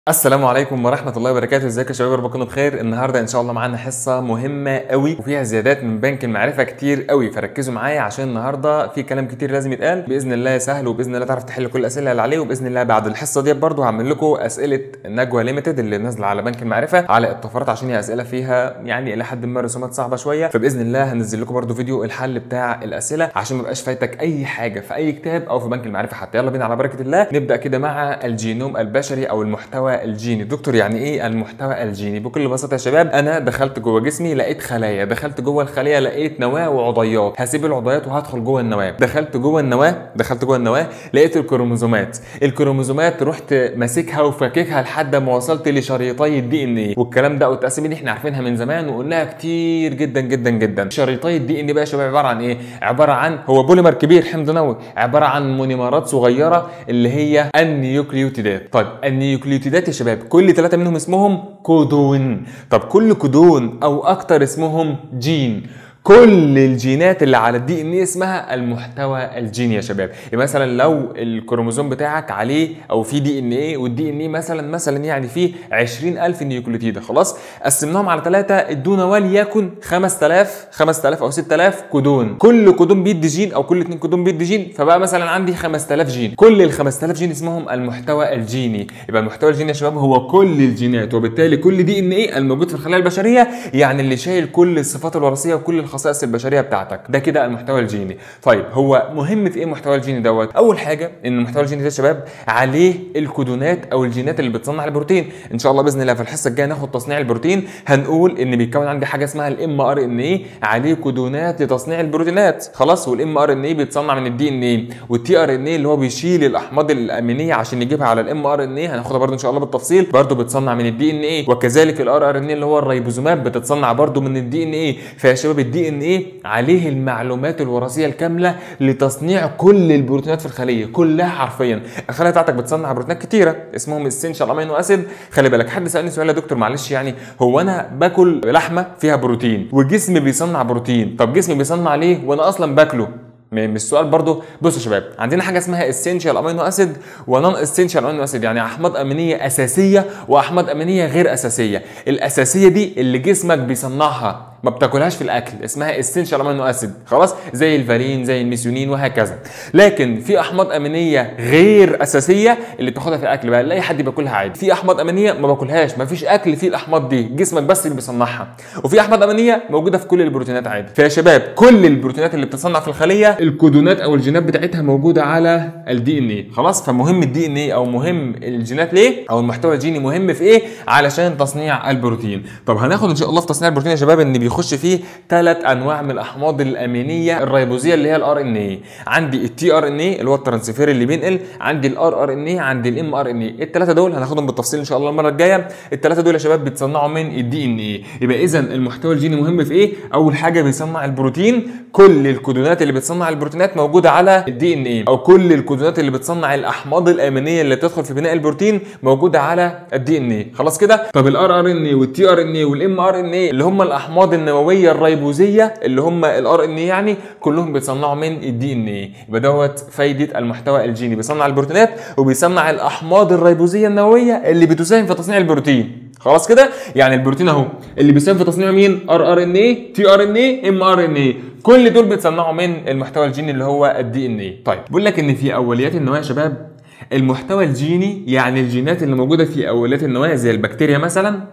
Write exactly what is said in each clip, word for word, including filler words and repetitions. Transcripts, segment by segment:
السلام عليكم ورحمة الله وبركاته. ازيكم يا شباب؟ رب تكونوا بخير. النهارده ان شاء الله معانا حصة مهمة قوي وفيها زيادات من بنك المعرفة كتير قوي، فركزوا معايا عشان النهارده في كلام كتير لازم يتقال. باذن الله سهل وباذن الله تعرف تحل كل الاسئلة اللي عليه، وباذن الله بعد الحصة ديت برضو هعمل لكم اسئلة نجوى ليميتد اللي نازلة على بنك المعرفة على الطفرات، عشان هي اسئلة فيها يعني الى حد ما رسومات صعبة شوية، فباذن الله هنزل لكم برضو فيديو الحل بتاع الاسئلة عشان ما يبقاش فايتك اي حاجة في اي كتاب او في بنك المعرفة حتى. يلا بينا على بركة الله نبدأ كده مع الجينوم البشري او المحتوى الجيني. دكتور يعني ايه المحتوى الجيني؟ بكل بساطه يا شباب، انا دخلت جوه جسمي لقيت خلايا، دخلت جوه الخليه لقيت نواه وعضيات، هسيب العضيات وهدخل جوه النواه. دخلت جوه النواه دخلت جوه النواه لقيت الكروموزومات، الكروموزومات رحت ماسكها وفاككها لحد ما وصلت لشريطي الدي ان ايه، والكلام ده والتقسيمه دي احنا عارفينها من زمان وقلناها كتير جدا جدا جدا. شريطي الدي ان ايه بقى يا شباب عباره عن ايه؟ عباره عن هو بوليمر كبير حمض نووي، عباره عن مونيمرات صغيره اللي هي النيوكليوتيدات. طيب النيوكليوتيدات يا شباب كل ثلاثه منهم اسمهم كودون. طب كل كودون او اكتر اسمهم جين. كل الجينات اللي على الدي ان ايه اسمها المحتوى الجيني يا شباب. يعني مثلا لو الكروموزوم بتاعك عليه او في دي ان ايه، والدي ان ايه مثلا مثلا يعني فيه عشرين ألف نيوكليوتيد، خلاص قسمناهم على ثلاثة ادونا وليكن خمسة آلاف خمسة آلاف او ستة آلاف كودون. كل كودون بيدي جين او كل اتنين كودون بيدي جين، فبقى مثلا عندي خمسة آلاف جين. كل ال خمسة آلاف جين اسمهم المحتوى الجيني. يبقى المحتوى الجيني يا شباب هو كل الجينات، وبالتالي كل دي ان ايه الموجود في الخلايا البشريه، يعني اللي شايل كل الصفات الوراثيه وكل الخصائص البشريه بتاعتك، ده كده المحتوى الجيني. طيب هو مهم في ايه المحتوى الجيني دوت؟ اول حاجه ان المحتوى الجيني ده يا شباب عليه الكودونات او الجينات اللي بتصنع البروتين. ان شاء الله باذن الله في الحصه الجايه ناخد تصنيع البروتين، هنقول ان بيتكون عندي حاجه اسمها الام ار ان ايه عليه كودونات لتصنيع البروتينات، خلاص. والام ار ان ايه بيتصنع من الدي ان ايه، والتي ار ان ايه اللي هو بيشيل الاحماض الامينيه عشان يجيبها على الام ار ان ايه، هناخدها برده ان شاء الله بالتفصيل، برده بتصنع من الدي ان ايه. وكذلك الار ار ان ايه اللي هو الريبوزومات بتتصنع برده من الدي ان ايه. فيا شباب الدي ان ايه عليه المعلومات الوراثيه الكامله لتصنيع كل البروتينات في الخليه كلها حرفيا. الخليه بتاعتك بتصنع بروتينات كتيره اسمهم اسينشال امينو اسيد. خلي بالك حد سالني سؤال يا دكتور معلش، يعني هو انا باكل لحمه فيها بروتين وجسمي بيصنع بروتين، طب جسمي بيصنع ليه وانا اصلا باكله؟ مش السؤال برضو. بصوا يا شباب عندنا حاجه اسمها اسينشال امينو اسيد ونون اسينشال امينو اسيد، يعني احماض امينيه اساسيه واحماض امينيه غير اساسيه. الاساسيه دي اللي جسمك بيصنعها ما بتاكلهاش في الاكل اسمها اسينشال امينو اسيد، خلاص، زي الفالين زي الميثيونين وهكذا. لكن في احماض امينيه غير اساسيه اللي بتاخدها في الاكل بقى، لا اي حد بياكلها عادي. في احماض امينيه ما باكلهاش، ما فيش اكل فيه الاحماض دي، جسمك بس اللي بيصنعها. وفي احماض امينيه موجوده في كل البروتينات عادي. فيا شباب كل البروتينات اللي بتصنع في الخليه الكودونات او الجينات بتاعتها موجوده على الدي ان ايه، خلاص. فمهم الدي ان ايه او مهم الجينات ليه، او المحتوى الجيني مهم في ايه؟ علشان تصنيع البروتين. طب هناخد ان شاء الله في تصنيع البروتين يا شباب ان بيخش فيه ثلاث انواع من الاحماض الامينيه الريبوزيه اللي هي الار ان ايه. عندي التي ار ان ايه اللي هو الترانسفير اللي بينقل، عندي الار ار ان ايه، عندي الام ار ان ايه. الثلاثه دول هناخدهم بالتفصيل ان شاء الله المره الجايه. الثلاثه دول يا شباب بيتصنعوا من الدي ان ايه. يبقى اذا المحتوى الجيني مهم في ايه؟ اول حاجه بيصنع البروتين، كل الكودونات اللي بتصنع البروتينات موجوده على الدي ان ايه، او كل الكودونات اللي بتصنع الاحماض الامينيه اللي بتدخل في بناء البروتين موجوده على الدي ان ايه، خلاص كده. طب الار ار ان ايه والتي ار ان ايه والام ار ان ايه اللي هم الاحماض النوويه الريبوزيه اللي هم الار ان ايه، يعني كلهم بيتصنعوا من الدي ان ايه. يبقى دوت فايده المحتوى الجيني، بيصنع البروتينات وبيصنع الاحماض الريبوزيه النوويه اللي بتساهم في تصنيع البروتين، خلاص كده. يعني البروتين اهو اللي بيساهم في تصنيع مين؟ ار ار ان ايه، تي ار ان ايه، ام ار ان ايه، كل دول بيتصنعوا من المحتوى الجيني اللي هو الدي ان ايه. طيب بقول لك ان في اوليات النواه يا شباب المحتوى الجيني، يعني الجينات اللي موجوده في اوليات النواه زي البكتيريا مثلا،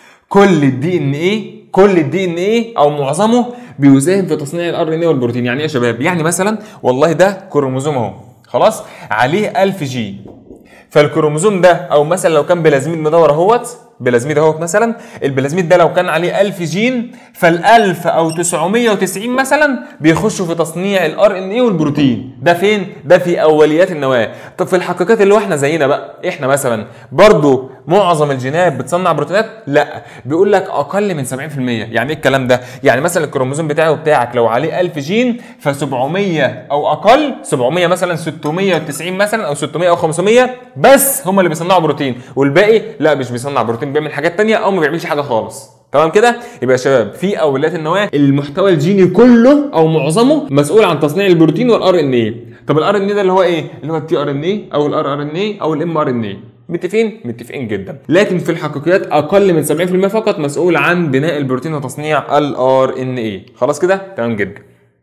كل الدي ان ايه كل الدي ان ايه او معظمه بيساهم في تصنيع الار ان ايه والبروتين. يعني ايه يا شباب؟ يعني مثلا والله ده كروموزوم اهو، خلاص، عليه ألف جين. فالكروموزوم ده او مثلا لو كان بلازميد مدور اهوت، بلازميد اهوت مثلا، البلازميد ده لو كان عليه ألف جين فال1000 او تسعمية وتسعين مثلا بيخشوا في تصنيع الار ان ايه والبروتين. ده فين؟ ده في اوليات النواه. طب في الحقيقات اللي هو احنا زينا بقى، احنا مثلا برضو معظم الجينات بتصنع بروتينات؟ لا، بيقول لك اقل من سبعين في المية. يعني ايه الكلام ده؟ يعني مثلا الكروموزوم بتاعه بتاعك لو عليه ألف جين ف700 او اقل، سبعمية مثلا، ستمية وتسعين مثلا او ستمية او خمسمية بس هم اللي بيصنعوا بروتين، والباقي لا مش بيصنع بروتين، بيعمل حاجات تانية او ما بيعملش حاجه خالص. تمام كده؟ يبقى يا شباب في اوليات النواه المحتوى الجيني كله او معظمه مسؤول عن تصنيع البروتين والار ان ايه. طب الار ان ايه ده اللي هو ايه؟ اللي هو التي ار ان ايه او الار ار ان ايه او الام ار ان ايه. متفقين؟ متفقين جدا. لكن في الحقيقيات اقل من سبعين في المية فقط مسؤول عن بناء البروتين وتصنيع ال ار ان اي. خلاص كده؟ تمام جدا.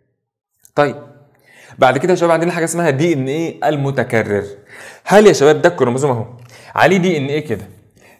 طيب بعد كده يا شباب عندنا حاجه اسمها دي ان ايه المتكرر. هل يا شباب ده الكروموزوم اهو عليه دي ان ايه كده،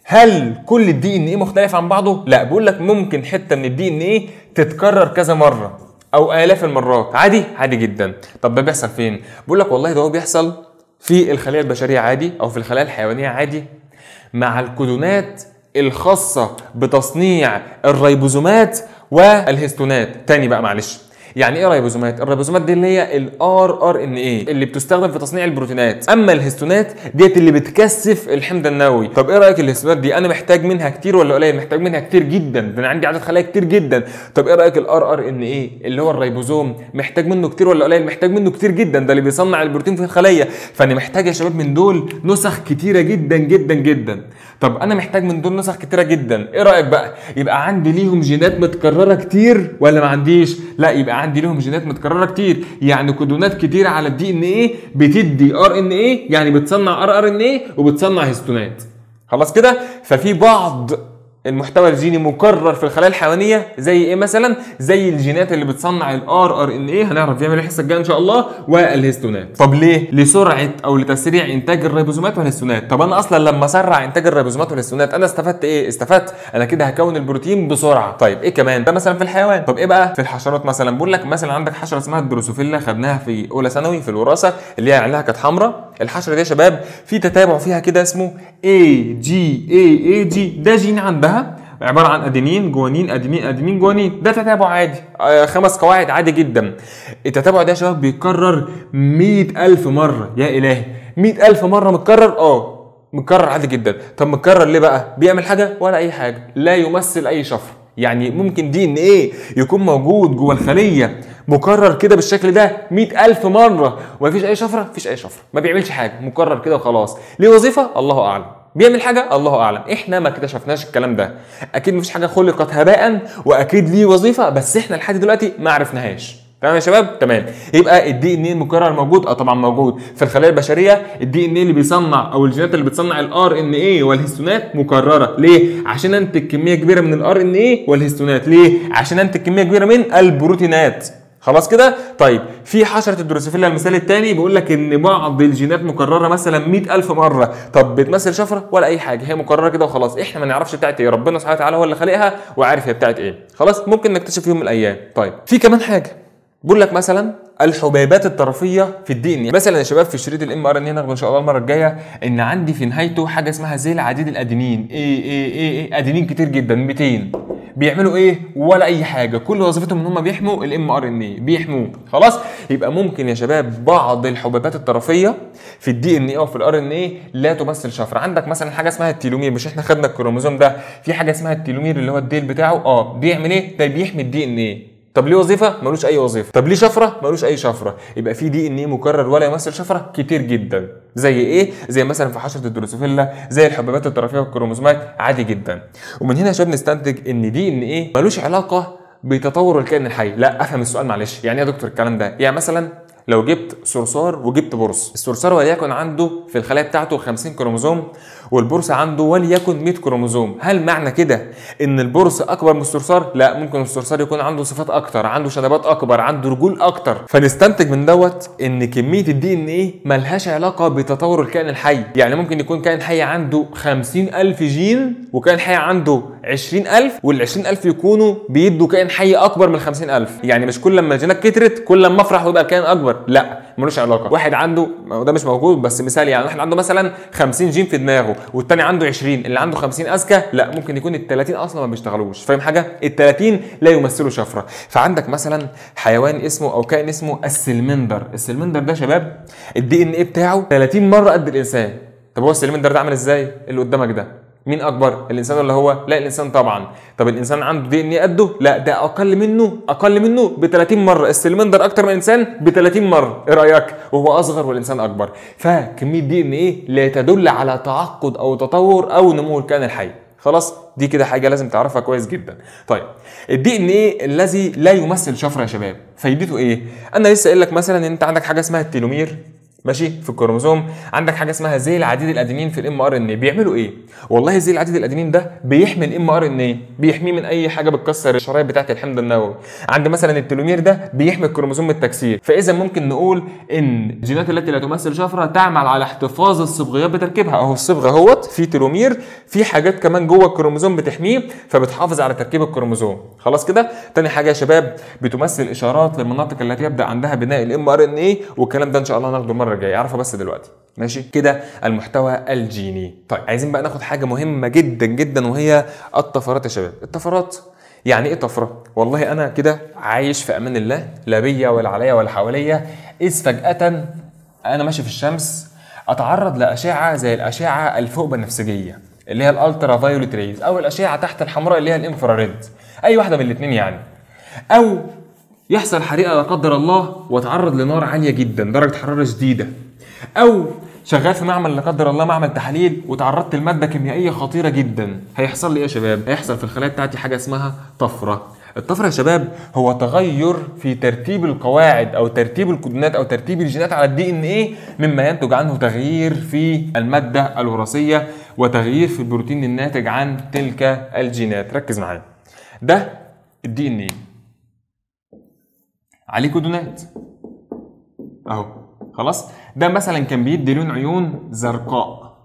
هل كل الدي ان ايه مختلف عن بعضه؟ لا، بقول لك ممكن حته من الدي ان ايه تتكرر كذا مره او الاف المرات. عادي؟ عادي جدا. طب ده بيحصل فين؟ بقول لك والله ده هو بيحصل في الخلايا البشريه عادي، او في الخلايا الحيوانيه عادي، مع الكودونات الخاصه بتصنيع الريبوزومات والهستونات. تاني بقى معلش، يعني ايه ريبوزومات؟ الريبوزومات دي اللي هي الار ار ان ايه اللي بتستخدم في تصنيع البروتينات، اما الهستونات ديت اللي بتكثف الحمض النووي. طب ايه رايك الهستونات دي انا محتاج منها كتير ولا قليل؟ محتاج منها كتير جدا، ده انا عندي عدد خلايا كتير جدا. طب ايه رايك الار ار ان ايه اللي هو الريبوزوم، محتاج منه كتير ولا قليل؟ محتاج منه كتير جدا، ده اللي بيصنع البروتين في الخليه. فانا محتاج يا شباب من دول نسخ كتيره جدا جدا جدا. طب انا محتاج من دول نسخ كتيره جدا، ايه رايك بقى؟ يبقى عندي ليهم جينات متكرره كتير ولا ما عنديش؟ لا، يبقى عندي ليهم جينات متكرره كتير، يعني كودونات كتيره على الدي ان ايه بتدي ار ان ايه، يعني بتصنع ار ار ان ايه وبتصنع هستونات. خلاص كده؟ ففي بعض المحتوى الجيني مكرر في الخلايا الحيوانيه، زي ايه مثلا؟ زي الجينات اللي بتصنع الار ار ان ايه، هنعرف فيها من الحصه الجايه ان شاء الله، والهستونات. طب ليه؟ لسرعه او لتسريع انتاج الريبوزومات والهستونات. طب انا اصلا لما اسرع انتاج الريبوزومات والهستونات انا استفدت ايه؟ استفدت انا كده هكون البروتين بسرعه. طيب ايه كمان؟ ده مثلا في الحيوان. طب ايه بقى في الحشرات؟ مثلا بقول لك مثلا عندك حشره اسمها الدروسوفيلا، خدناها في اولى ثانوي في الوراثه، اللي هي عينها كانت حمراء. الحشره دي يا شباب في تتابع فيها كده اسمه اي جي اي اي جي، ده جين عندها عباره عن ادينين جوانين ادينين ادينين جوانين، ده تتابع عادي، آه خمس قواعد عادي جدا. التتابع ده يا شباب بيتكرر مئة ألف مره. يا الهي، مئة ألف مره متكرر؟ اه متكرر عادي جدا. طب متكرر ليه بقى؟ بيعمل حاجه ولا اي حاجه، لا يمثل اي شفره. يعني ممكن دي ان ايه يكون موجود جوه الخليه مكرر كده بالشكل ده مئة ألف مره ومفيش اي شفره؟ مفيش اي شفره، ما بيعملش حاجه، مكرر كده وخلاص. ليه وظيفه؟ الله اعلم. بيعمل حاجه؟ الله اعلم، احنا ما اكتشفناش الكلام ده. اكيد مفيش حاجه خلقت هباء، واكيد ليه وظيفه، بس احنا لحد دلوقتي ما عرفناهاش. تمام يا شباب؟ تمام. يبقى الدي ان ايه المكرر موجود؟ اه طبعا موجود في الخلايا البشريه. الدي ان ايه اللي بيصنع او الجينات اللي بتصنع الار ان ايه والهستونات مكرره. ليه؟ عشان انتج كميه كبيره من الار ان ايه والهستونات. ليه؟ عشان انتج كميه كبيره من البروتينات. خلاص كده؟ طيب في حشره الدروسوفيلا المثال الثاني بيقول لك ان بعض الجينات مكرره مثلا مئة ألف مره. طب بتمثل شفره ولا اي حاجه، هي مكرره كده وخلاص، احنا ما نعرفش بتاعت ايه، ربنا سبحانه وتعالى هو اللي خالقها وعارف هي بتاعت ايه. خلاص ممكن نكتشف يوم من الايام. طيب في كمان حاجه بقول لك مثلا الحبيبات الطرفيه في الدي ان ايه. مثلا يا شباب في شريط الام ار ان ايه ناخد ان شاء الله المره الجايه ان عندي في نهايته حاجه اسمها زي العديد الادينين. ايه ايه ايه ايه ادينين كتير جدا مئتين. بيعملوا ايه؟ ولا اي حاجه، كل وظيفتهم ان هم بيحموا الام ار ان ايه، بيحموه. خلاص؟ يبقى ممكن يا شباب بعض الحبيبات الطرفيه في الدي ان ايه او في الار ان ايه لا تمثل شفره. عندك مثلا حاجه اسمها التيلومير، مش احنا خدنا الكروموزوم ده في حاجه اسمها التيلومير اللي هو الديل بتاعه، اه بيعمل ايه؟ ده بيحمي الدي ان ايه. طب ليه وظيفه؟ ملوش اي وظيفه. طب ليه شفره؟ ملوش اي شفره. يبقى في دي ان ايه مكرر ولا يمثل شفره كتير جدا. زي ايه؟ زي مثلا في حشره الدروسوفيلا، زي الحبيبات الطرفيه والكروموزومات، عادي جدا. ومن هنا يا شباب نستنتج ان دي ان ايه ملوش علاقه بتطور الكائن الحي. لا افهم السؤال معلش، يعني ايه يا دكتور الكلام ده؟ يعني مثلا لو جبت صرصار وجبت برص، الصرصار وليكن عنده في الخلايا بتاعته خمسين كروموزوم والبرص عنده وليكن مئة كروموزوم، هل معنى كده ان البرص اكبر من الصرصار؟ لا، ممكن الصرصار يكون عنده صفات اكتر، عنده شنبات اكبر، عنده رجول اكتر. فنستنتج من دوت ان كميه الدي ان ايه ملهاش علاقه بتطور الكائن الحي. يعني ممكن يكون كائن حي عنده خمسين ألف جين وكائن حي عنده عشرين ألف، وال عشرين ألف يكونوا بيدوا كائن حي اكبر من خمسين ألف. يعني مش كل لما الجينات كترت كل لما افرح ويبقى الكائن اكبر، لا ملوش علاقه. واحد عنده، ده مش موجود بس مثال، يعني واحد عنده مثلا خمسين جين في دماغه والتاني عنده عشرين، اللي عنده خمسين اذكى، لا ممكن يكون ال ثلاثين اصلا ما بيشتغلوش. فاهم حاجه؟ ال ثلاثين لا يمثلوا شفره. فعندك مثلا حيوان اسمه او كائن اسمه السلمندر. السلمندر ده شباب الدي ان ايه بتاعه ثلاثين مره قد الانسان. طب هو السلمندر ده عامل ازاي؟ اللي قدامك ده مين اكبر؟ الانسان ولا هو؟ لا الانسان طبعا. طب الانسان عنده دي ان ايه قده؟ لا ده اقل منه، اقل منه ب ثلاثين مره. السلمندر اكتر من الانسان ب ثلاثين مره، ايه رايك؟ وهو اصغر والانسان اكبر. فكميه دي ان ايه لا تدل على تعقد او تطور او نمو الكائن الحي. خلاص؟ دي كده حاجه لازم تعرفها كويس جدا. طيب الدي ان ايه الذي لا يمثل شفره يا شباب فايدته ايه؟ انا لسه قايل لك مثلا ان انت عندك حاجه اسمها التيلومير. ماشي في الكروموسوم عندك حاجه اسمها زي العديد الادينين في الام ار ان اي. بيعملوا ايه؟ والله زي العديد الادينين ده بيحمي الام ار ان اي، بيحميه من اي حاجه بتكسر الشرايط بتاعه الحمض النووي. عند مثلا التلومير ده بيحمي الكروموسوم من التكسير. فاذا ممكن نقول ان الجينات التي لا تمثل شفره تعمل على احتفاظ الصبغيات بتركيبها. اهو الصبغه اهوت في تلومير، في حاجات كمان جوه الكروموسوم بتحميه فبتحافظ على تركيب الكروموسوم. خلاص كده. تاني حاجه يا شباب بتمثل اشارات للمناطق التي يبدا عندها بناء الام ار ان اي، والكلام ده ان شاء الله هناخده المره الجايه، اعرفه بس دلوقتي. ماشي كده المحتوى الجيني. طيب عايزين بقى ناخد حاجه مهمه جدا جدا وهي الطفرات يا شباب. الطفرات يعني ايه طفره؟ والله انا كده عايش في امان الله، لا بيا ولا عليا ولا حواليا، اذ فجاه انا ماشي في الشمس اتعرض لاشعه زي الاشعه الفوق بنفسجيه اللي هي الالترا فايوليت ريز، او الاشعه تحت الحمراء اللي هي الانفراريد، اي واحده من الاثنين يعني. او يحصل حريقه لا قدر الله واتعرض لنار عاليه جدا درجه حراره شديده، او شغال في معمل لا قدر الله معمل تحاليل وتعرضت لماده كيميائيه خطيره جدا. هيحصل لي ايه يا شباب؟ هيحصل في الخلايا بتاعتي حاجه اسمها طفره. الطفره يا شباب هو تغير في ترتيب القواعد او ترتيب الكودونات او ترتيب الجينات على الدي ان ايه، مما ينتج عنه تغيير في الماده الوراثيه وتغيير في البروتين الناتج عن تلك الجينات. ركز معايا. ده الدي ان ايه عليه كودونات اهو. خلاص. ده مثلا كان بيدي لون عيون زرقاء.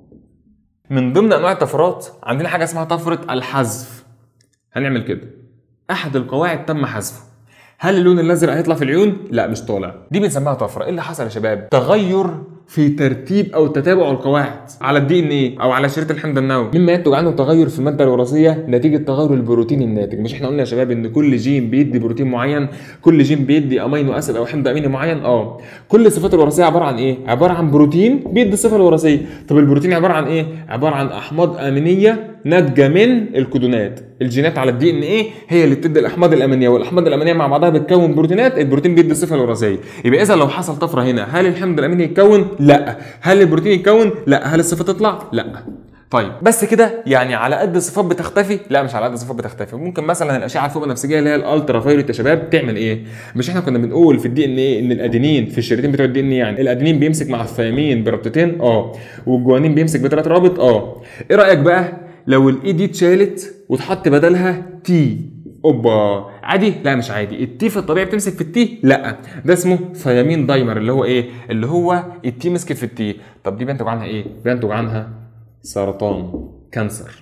من ضمن انواع الطفرات عندنا حاجه اسمها طفره الحذف. هنعمل كده، احد القواعد تم حذفه. هل اللون الازرق هيطلع في العيون؟ لا مش طالع. دي بنسميها طفره. ايه اللي حصل يا شباب؟ تغير في ترتيب او تتابع القواعد على الدي ان ايه او على شريط الحمض النووي، مما ينتج عنه تغير في الماده الوراثيه نتيجه تغير البروتين الناتج. مش احنا قلنا يا شباب ان كل جين بيدي بروتين معين، كل جين بيدي امينو اسيد او حمض اميني معين؟ اه. كل الصفات الوراثيه عباره عن ايه؟ عباره عن بروتين بيدي الصفه الوراثيه. طب البروتين عباره عن ايه؟ عباره عن احماض امينيه ناتجه من الكودونات. الجينات على الدي ان ايه هي اللي بتدي الاحماض الامينيه، والاحماض الامينيه مع بعضها بتكون بروتينات، البروتين بيدي الصفه الوراثيه. يبقى اذا لو حصل طفره هنا، هل الحمض الاميني يتكون؟ لا. هل البروتين يتكون؟ لا. هل الصفه تطلع؟ لا. طيب بس كده يعني على قد الصفات بتختفي؟ لا مش على قد الصفات بتختفي. ممكن مثلا الاشعه الفوق بنفسجيه اللي هي الالترا فايوليت يا شباب تعمل ايه؟ مش احنا كنا بنقول في الدي ان ايه ان الادينين في الشريطين بتوع الدي ان ايه، يعني الادينين بيمسك مع الثيامين بربطتين اه، والجوانين بيمسك بثلاث رابط اه. ايه رايك بقى لو الاي دي اتشالت واتحط بدلها تي؟ اوبا عادي؟ لا مش عادي. التي في الطبيعي بتمسك في التي؟ لا، ده اسمه ثيامين دايمر اللي هو ايه؟ اللي هو التي مسكت في التي. طب دي بينتج عنها ايه؟ بينتج عنها سرطان، كانسر.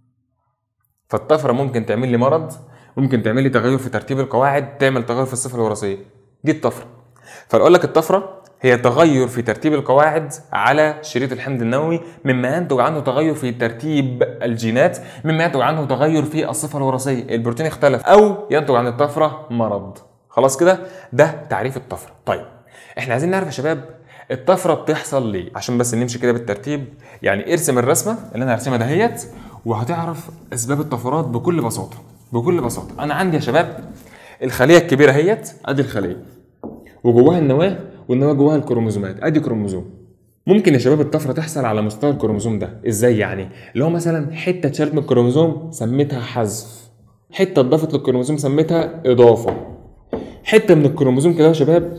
فالطفره ممكن تعمل لي مرض، ممكن تعمل لي تغير في ترتيب القواعد، تعمل تغير في الصفه الوراثيه. دي الطفره. فاقول لك الطفره هي تغير في ترتيب القواعد على شريط الحمض النووي، مما ينتج عنه تغير في ترتيب الجينات، مما ينتج عنه تغير في الصفه الوراثيه، البروتين اختلف، او ينتج عن الطفره مرض. خلاص كده؟ ده تعريف الطفره. طيب احنا عايزين نعرف يا شباب الطفره بتحصل ليه؟ عشان بس نمشي كده بالترتيب. يعني ارسم الرسمه اللي انا هرسمها دهيت وهتعرف اسباب الطفرات بكل بساطه. بكل بساطه انا عندي يا شباب الخليه الكبيره هيت، ادي الخليه وجواها النواه، والنواه جواها الكروموزومات، ادي كروموزوم. ممكن يا شباب الطفره تحصل على مستوى الكروموزوم ده. ازاي يعني؟ اللي هو مثلا حته اتشالت من الكروموزوم سميتها حذف، حته اتضافت للكروموزوم سميتها اضافه، حته من الكروموزوم كده يا شباب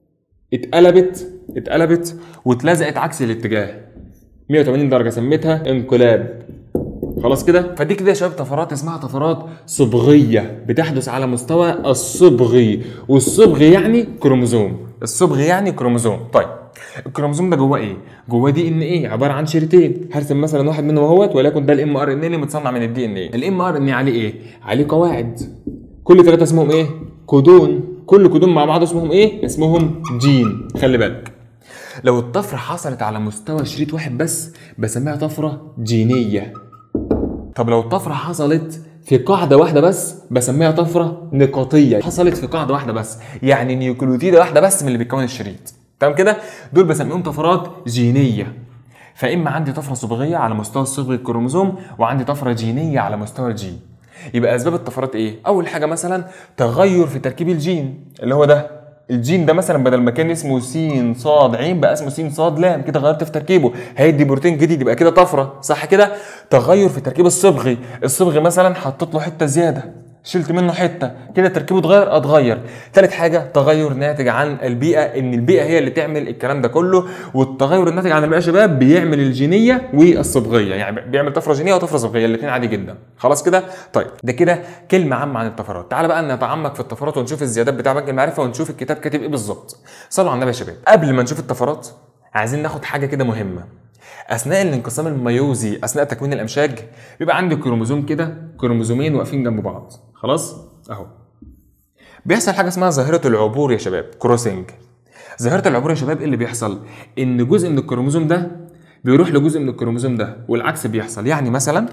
اتقلبت اتقلبت واتلزقت عكس الاتجاه مية وتمانين درجه سميتها انقلاب. خلاص كده؟ فدي كده يا شباب طفرات اسمها طفرات صبغيه بتحدث على مستوى الصبغي، والصبغ يعني كروموزوم، الصبغ يعني كروموزوم. طيب الكروموزوم ده جواه ايه؟ جواه دي ان ايه عباره عن شريطين. هرسم مثلا واحد منهم اهوت وليكن ده الام ار ان ايه اللي متصنع من الدي ان ايه. الام ار ان ايه عليه ايه؟ عليه قواعد، كل ثلاثه اسمهم ايه؟ كودون. كل كودون مع بعض اسمهم ايه؟ اسمهم جين. خلي بالك لو الطفره حصلت على مستوى شريط واحد بس بسميها طفره جينيه. طب لو الطفره حصلت في قاعده واحده بس بسميها طفره نقاطيه. حصلت في قاعده واحده بس يعني نيوكليوتيده واحده بس من اللي بيتكون الشريط. تمام كده؟ دول بسميهم طفرات جينيه. فاما عندي طفره صبغيه على مستوى الصبغ الكروموزوم، وعندي طفره جينيه على مستوى الجين. يبقى اسباب الطفرات ايه؟ اول حاجه مثلا تغير في تركيب الجين اللي هو ده. الجين ده مثلا بدل ما كان اسمه س ص ع بقى اسمه س ص ل، كده غيرت في تركيبه، هيدي بروتين جديد، يبقى كده طفره، صح كده؟ تغير في تركيب الصبغي، الصبغي مثلا حطيت له حته زياده شلت منه حته كده تركيبه اتغير اتغير. ثالث حاجه تغير ناتج عن البيئه، ان البيئه هي اللي تعمل الكلام ده كله، والتغير الناتج عن البيئه يا شباب بيعمل الجينيه والصبغيه، يعني بيعمل طفره جينيه وطفره صبغيه الاثنين عادي جدا. خلاص كده؟ طيب ده كده كلمه عامه عن الطفرات. تعال بقى نتعمق في الطفرات ونشوف الزيادات بتاع بنك المعرفه ونشوف الكتاب كاتب ايه بالظبط. صلوا على النبي يا شباب. قبل ما نشوف الطفرات عايزين ناخد حاجه كده مهمه. اثناء الانقسام الميوزي، اثناء تكوين الامشاج، بيبقى عندي كروموزوم كده، كروموزومين واقفين جنب بعض. خلاص اهو بيحصل حاجه اسمها ظاهره العبور يا شباب، كروسنج. ظاهره العبور يا شباب ايه اللي بيحصل؟ ان جزء من الكروموزوم ده بيروح لجزء من الكروموزوم ده والعكس بيحصل. يعني مثلا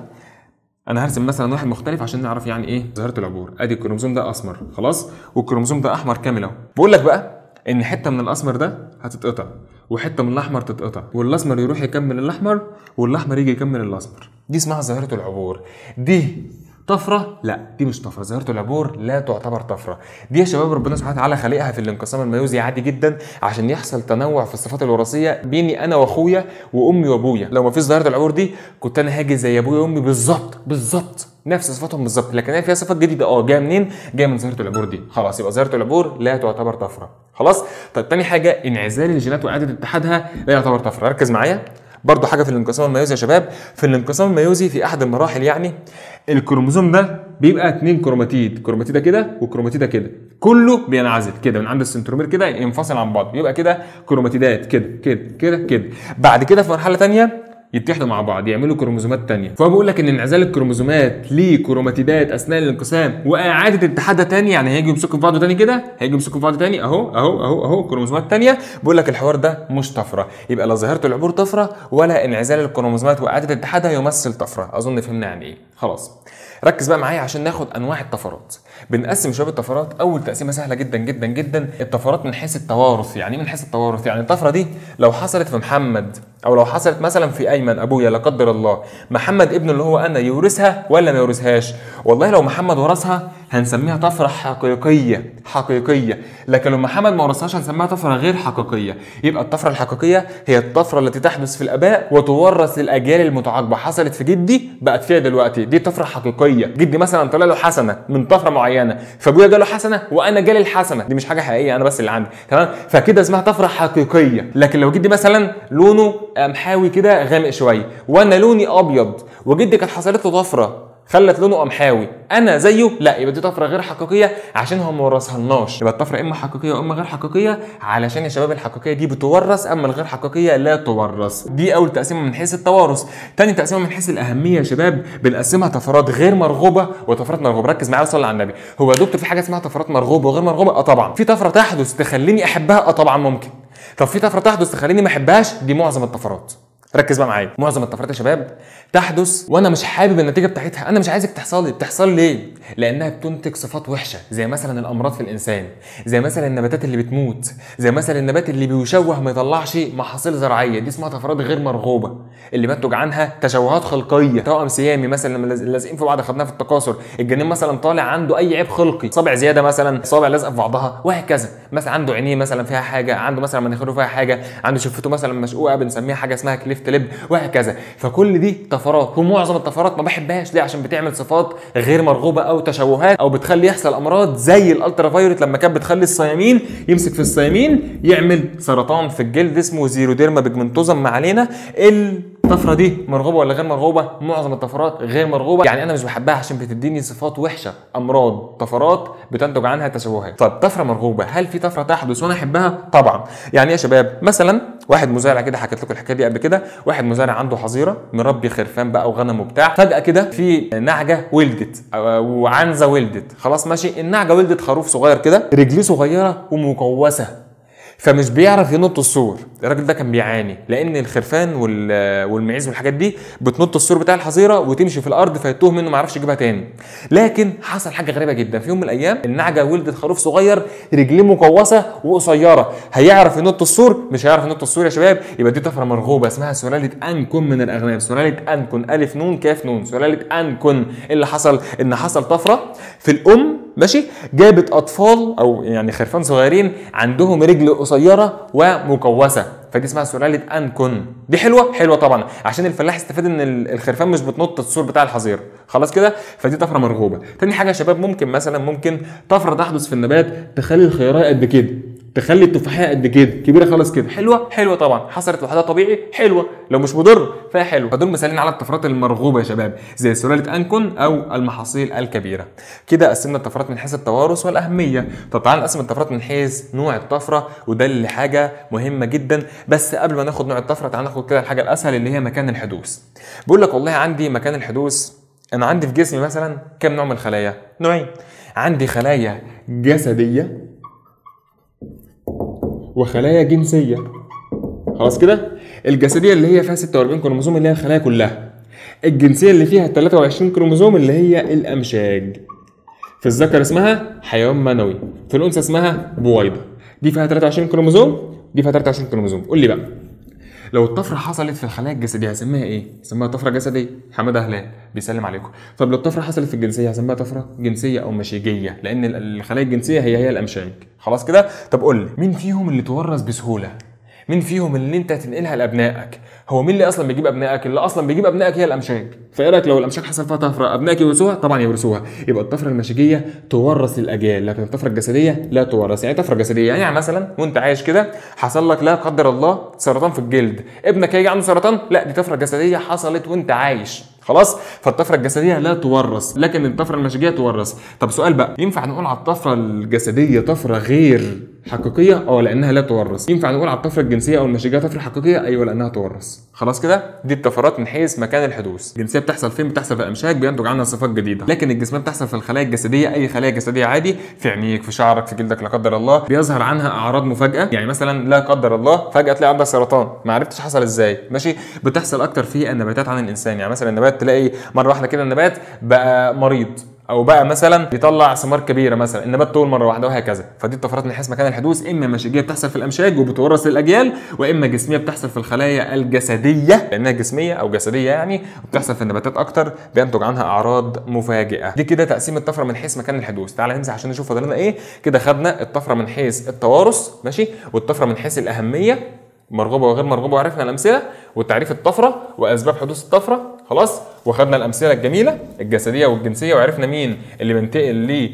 انا هرسم مثلا واحد مختلف عشان نعرف يعني ايه ظاهره العبور. ادي الكروموزوم ده اسمر خلاص، والكروموزوم ده احمر كامل اهو. بقول لك بقى ان حته من الاسمر ده هتتقطع وحته من الاحمر تتقطع، والاسمر يروح يكمل الاحمر والاحمر يجي يكمل الاسمر. دي اسمها ظاهره العبور. دي طفره؟ لا دي مش طفره. ظاهره العبور لا تعتبر طفره. دي يا شباب ربنا سبحانه وتعالى خالقها في الانقسام الميوزي عادي جدا عشان يحصل تنوع في الصفات الوراثيه بيني انا واخويا وامي وابويا. لو ما فيش ظاهره العبور دي كنت انا هاجي زي ابويا وامي بالظبط بالظبط نفس صفاتهم بالظبط، لكن هي فيها صفات جديده. اه جايه منين؟ جايه من ظاهره العبور دي. خلاص يبقى ظاهره العبور لا تعتبر طفره. خلاص؟ طيب تاني حاجه انعزال الجينات واعاده اتحادها لا يعتبر طفره. ركز معايا برضو حاجه في الانقسام الميوزي يا شباب. في الانقسام الميوزي في احد المراحل يعني الكروموزوم ده بيبقى اتنين كروماتيد، كروماتيده كده وكروماتيده كده، كله بينعزل كده من عند السنترومير كده ينفصل عن بعض، يبقى كده كروماتيدات كده كده كده كده. بعد كده في مرحله ثانيه يتحدوا مع بعض يعملوا كروموزومات ثانيه. فهو بيقول لك ان انعزال الكروموزومات لكروماتيدات اثناء الانقسام واعاده اتحادها ثاني، يعني هيجوا يمسكوا في بعض ثاني كده، هيجوا يمسكوا في بعض ثاني اهو اهو اهو اهو كروموزومات ثانيه. بيقول لك الحوار ده مش طفره. يبقى لا ظاهره العبور طفره ولا انعزال الكروموزومات واعاده اتحادها يمثل طفره. اظن فهمنا يعني ايه. خلاص ركز بقى معايا عشان ناخد انواع الطفرات. بنقسم شباب الطفرات. اول تقسيمه سهله جدا جدا جدا الطفرات من حيث التوارث. يعني ايه من حيث التوارث؟ يعني الطفره دي لو حصلت في محمد او لو حصلت مثلا في ايمن ابويا لا قدر الله، محمد ابنه اللي هو انا يورثها ولا ما يورثهاش؟ والله لو محمد ورثها هنسميها طفره حقيقيه حقيقيه، لكن لو محمد ما ورثهاش هنسميها طفره غير حقيقيه. يبقى الطفره الحقيقيه هي الطفره التي تحدث في الاباء وتورث للاجيال المتعاقبه. حصلت في جدي بقت فيها دلوقتي، دي طفره حقيقيه. جدي مثلا طلع له حسنه من طفره معينه، فابويا جاله حسنه وانا جالي الحسنه، دي مش حاجه حقيقيه انا بس اللي عندي، تمام؟ فكده اسمها طفره حقيقيه. لكن لو جدي مثلا لونه قمحاوي كده غامق شويه وانا لوني ابيض وجدي كانت حصلت له طفره خلت لونه قمحاوي انا زيه، لا يبقى دي طفره غير حقيقيه عشان هو ما ورثهالناش. يبقى الطفره اما حقيقيه واما غير حقيقيه علشان يا شباب الحقيقيه دي بتورث اما الغير حقيقيه لا تورث. دي اول تقسيمه من حيث التوارث. تاني تقسيمه من حيث الاهميه يا شباب بنقسمها طفرات غير مرغوبه وطفرات مرغوبه. ركز معايا وصلي على النبي. هو يا دكتور في حاجه اسمها طفرات مرغوبه وغير مرغوبه؟ اه طبعا. في طفره تحدث تخليني احبها؟ اه طبعا ممكن. طب في طفره تحدث تخليني ما احبهاش؟ دي معظم الطفرات. ركز بقى معايا. معظم الطفرات يا شباب تحدث وانا مش حابب النتيجه بتاعتها، انا مش عايزك تحصل لي. بتحصل ليه؟ لانها بتنتج صفات وحشه، زي مثلا الامراض في الانسان، زي مثلا النباتات اللي بتموت، زي مثلا النبات اللي بيشوه ما يطلعش محاصيل زراعيه. دي اسمها طفرات غير مرغوبه اللي بينتج عنها تشوهات خلقيه. توأم سيامي مثلا لما لازقين في بعض خدناها في التكاثر، الجنين مثلا طالع عنده اي عيب خلقي، صابع زياده مثلا، صابع لازقه في بعضها وهكذا. مثلا عنده عينيه مثلا فيها حاجه، عنده مثلا مناخيره فيها حاجه، عنده شفته مثلا مشقوقه بنسميها حاجه اسمها كليفت لب وهكذا. فكل دي طفرات، ومعظم الطفرات ما بحبهاش. ليه؟ عشان بتعمل صفات غير مرغوبه او تشوهات او بتخلي يحصل امراض زي الالترا فايولت لما كانت بتخلي الصيامين يمسك في الصيامين يعمل سرطان في الجلد اسمه زيروديرما بيجمنتوزم. ما علينا. الطفره دي مرغوبه ولا غير مرغوبه؟ معظم الطفرات غير مرغوبه، يعني انا مش بحبها عشان بتديني صفات وحشه، امراض، طفرات بتنتج عنها تشوهات. طب طفره مرغوبه، هل في طفره تحدث وانا احبها؟ طبعا. يعني يا شباب مثلا واحد مزارع كده، حكيت لكم الحكايه دي قبل كده، واحد مزارع عنده حظيره مربي خرفان بقى وغنم وبتاع، فجاه كده في نعجه ولدت وعنزه ولدت، خلاص ماشي. النعجه ولدت خروف صغير كده رجليه صغيره ومكوسه، فمش بيعرف ينط السور. الراجل ده كان بيعاني لان الخرفان والمعيز والحاجات دي بتنط السور بتاع الحظيره وتمشي في الارض فيتوه منه ما يعرفش يجيبها تاني. لكن حصل حاجه غريبه جدا، في يوم من الايام النعجه ولدت خروف صغير رجليه مكوسه وقصيره، هيعرف ينط السور؟ مش هيعرف ينط السور يا شباب. يبقى دي طفره مرغوبه اسمها سلاله انكن من الاغنام. سلاله انكن الف نون كاف نون، سلاله انكن. اللي حصل ان حصل طفره في الام ماشي، جابت اطفال او يعني خرفان صغيرين عندهم رجل قصيره ومكوسه، فدي اسمها سلاله انكون. دي حلوه حلوه طبعا عشان الفلاح يستفاد ان الخرفان مش بتنط السور بتاع الحظيره، خلاص كده، فدي طفره مرغوبه. تاني حاجه يا شباب ممكن مثلا ممكن طفره تحدث في النبات تخلي الخياريه قد كده، تخلي التفاحيه قد كده كبيره خالص كده، حلوه حلوه طبعا، حصلت لوحدها طبيعي حلوه، لو مش مضر فهي حلوه. فدول مثالين على الطفرات المرغوبه يا شباب زي سلاله انكون او المحاصيل الكبيره. كده قسمنا الطفرات من حيث التوارث والاهميه. طب تعال نقسم الطفرات من حيث نوع الطفره، وده اللي حاجه مهمه جدا. بس قبل ما ناخد نوع الطفره تعال ناخد كده الحاجه الاسهل اللي هي مكان الحدوث. بقول لك والله عندي مكان الحدوث، انا عندي في جسمي مثلا كم نوع من الخلايا؟ نوعين. عندي خلايا جسديه وخلايا جنسيه، خلاص كده. الجسديه اللي هي فيها ستة وأربعين كروموسوم اللي هي الخلايا كلها. الجنسيه اللي فيها ثلاثة وعشرين كروموسوم اللي هي الامشاج. في الذكر اسمها حيوان منوي، في الانثى اسمها بويضه. دي فيها ثلاثة وعشرين كروموسوم، دي فيها ثلاثة وعشرين كروموسوم. قول لي بقى لو الطفره حصلت في الخلايا الجسديه هسميها ايه؟ هسميها طفره جسديه. حماده هلال بيسلم عليكم. طب لو الطفره حصلت في الجنسيه هسميها طفره جنسيه او مشيجيه، لان الخلايا الجنسيه هي هي الامشاج، خلاص كده. طب قول لي مين فيهم اللي تورث بسهوله؟ مين فيهم اللي انت تنقلها لابنائك؟ هو مين اللي اصلا بيجيب ابنائك؟ اللي اصلا بيجيب ابنائك هي الامشاج. فايه رايك لو الامشاج حصل فيها طفره ابنائك يورثوها؟ طبعا يورثوها. يبقى الطفره المشيجيه تورث الاجيال، لكن الطفره الجسديه لا تورث. يعني طفره جسديه يعني مثلا وانت عايش كده حصل لك لا قدر الله سرطان في الجلد، ابنك هيجي عنده سرطان؟ لا، دي طفره جسديه حصلت وانت عايش، خلاص. فالطفره الجسديه لا تورث، لكن الطفره المشيجيه تورث. طب سؤال بقى، ينفع نقول على الطفره الجسديه طفره غير حقيقيه؟ اه، لانها لا تورث. ينفع نقول على الطفره الجنسيه او المشيجيه طفره حقيقيه؟ ايوه، لانها تورث. خلاص كده، دي الطفرات من حيث مكان الحدوث. الجنسيه بتحصل فين؟ بتحصل في الامشاج، بينتج عنها صفات جديده. لكن الجسميه بتحصل في الخلايا الجسديه، اي خلايا جسديه عادي، في عينيك، في شعرك، في جلدك، لا قدر الله بيظهر عنها اعراض مفاجاه. يعني مثلا لا قدر الله فجاه تلاقي عندك سرطان، ما عرفتش حصل ازاي، ماشي. بتحصل اكتر في النباتات عن الانسان. يعني مثلا النبات تلاقي مره واحده كده النبات بقى مريض، او بقى مثلا بيطلع ثمار كبيره مثلا، النبات طول مره واحده، وهكذا. فدي الطفرات من حيث مكان الحدوث، اما مشيجيه بتحصل في الامشاج وبتورث للاجيال، واما جسميه بتحصل في الخلايا الجسديه لانها جسميه او جسديه يعني، وبتحصل في النباتات اكتر، بينتج عنها اعراض مفاجئه. دي كده تقسيم الطفره من حيث مكان الحدوث. تعال نمسح عشان نشوف فاضل لنا ايه. كده خدنا الطفره من حيث التوارث، ماشي، والطفره من حيث الاهميه، مرغوبه وغير مرغوبه، وعرفنا الامثله وتعريف الطفره واسباب حدوث الطفره، خلاص. وخدنا الامثله الجميله الجسديه والجنسيه، وعرفنا مين اللي بينتقل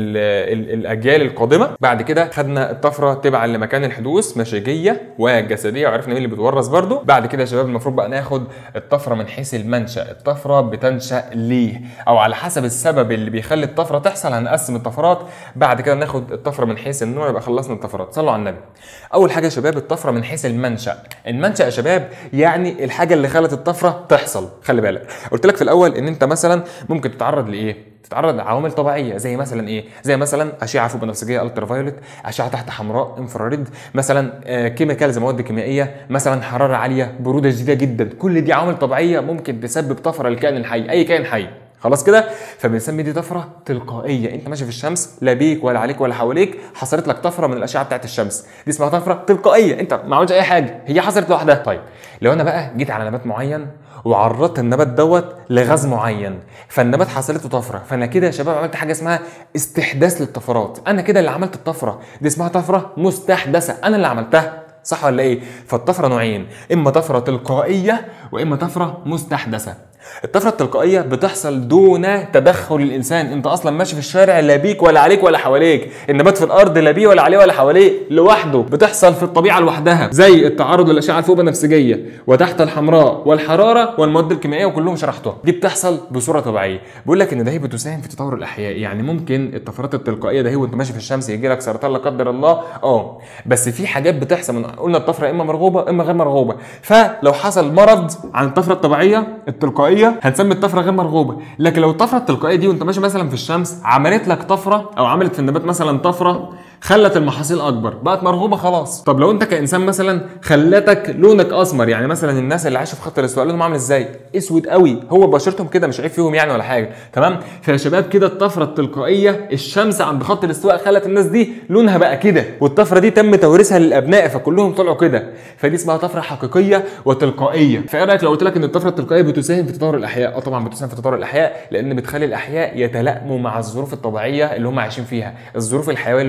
للاجيال القادمه. بعد كده خدنا الطفره تبعا لمكان الحدوث، مشيجيه وجسديه، وعرفنا مين اللي بيتورث برضو. بعد كده يا شباب المفروض بقى ناخد الطفره من حيث المنشا. الطفره بتنشا ليه او على حسب السبب اللي بيخلي الطفره تحصل. هنقسم الطفرات. بعد كده ناخد الطفره من حيث النوع. يبقى خلصنا الطفرات. صلوا على النبي. اول حاجه يا شباب الطفره من حيث المنشا. المنشا يا شباب يعني الحاجه اللي خلت الطفره تحصل. خلي بالك قلت لك في الاول ان انت مثلا ممكن تتعرض لايه؟ تتعرض لعوامل طبيعيه زي مثلا ايه؟ زي مثلا اشعه فوق بنفسجيه الترا فايولت، اشعه تحت حمراء انفراريد، مثلا آه كيميكالز مواد كيميائيه، مثلا حراره عاليه، بروده شديده جدا. كل دي عوامل طبيعيه ممكن تسبب طفره للكائن الحي، اي كائن حي، خلاص كده. فبنسمي دي طفره تلقائيه. انت ماشي في الشمس لا بيك ولا عليك ولا حواليك حصلت لك طفره من الاشعه بتاعت الشمس، دي اسمها طفره تلقائيه، انت ما عملتش اي حاجه، هي حصلت لوحدها. طيب لو انا بقى جيت على نبات معين وعرضت النبات دوت لغاز معين، فالنبات حصلت له طفره، فانا كده يا شباب عملت حاجه اسمها استحداث للطفرات. انا كده اللي عملت الطفره دي، اسمها طفره مستحدثه، انا اللي عملتها، صح ولا ايه؟ فالطفره نوعين، اما طفره تلقائيه واما طفره مستحدثه. الطفره التلقائيه بتحصل دون تدخل الانسان، انت اصلا ماشي في الشارع لا بيك ولا عليك ولا حواليك، النبات في الارض لا بيه ولا عليه ولا حواليه، لوحده، بتحصل في الطبيعه لوحدها، زي التعرض للاشعه الفوق بنفسجيه وتحت الحمراء والحراره والمواد الكيميائيه وكلهم شرحتهم. دي بتحصل بصوره طبيعيه. بيقول لك ان ده هي بتساهم في تطور الاحياء. يعني ممكن الطفرات التلقائيه ده هي وانت ماشي في الشمس يجي لك سرطان لا قدر الله، اه بس في حاجات بتحصل من قلنا الطفره اما مرغوبه اما غير مرغوبه. فلو حصل مرض عن الطفره الطبيعيه التلقائيه هنسمي الطفره غير مرغوبه. لكن لو الطفره التلقائيه دي وانت ماشي مثلا في الشمس عملت لك طفره او عملت في النبات مثلا طفره خلت المحاصيل اكبر، بقت مرغوبه خلاص. طب لو انت كانسان مثلا خلتك لونك اسمر، يعني مثلا الناس اللي عايشه في خط الاستواء لونهم عامل ازاي؟ اسود قوي، هو بشرتهم كده مش عيب فيهم يعني ولا حاجه، تمام؟ فيا شباب كده الطفره التلقائيه الشمس عند خط الاستواء خلت الناس دي لونها بقى كده، والطفره دي تم توريثها للابناء فكلهم طلعوا كده، فدي اسمها طفره حقيقيه وتلقائيه. فايه رايك لو قلت لك ان الطفره التلقائيه بتساهم في تطور الاحياء؟ اه طبعا بتساهم في تطور الاحياء، لان بتخلي الاحياء يتلائموا مع الظروف الطبيعيه اللي هم عايشين فيها، الظروف الحيويه اللي هم عايشين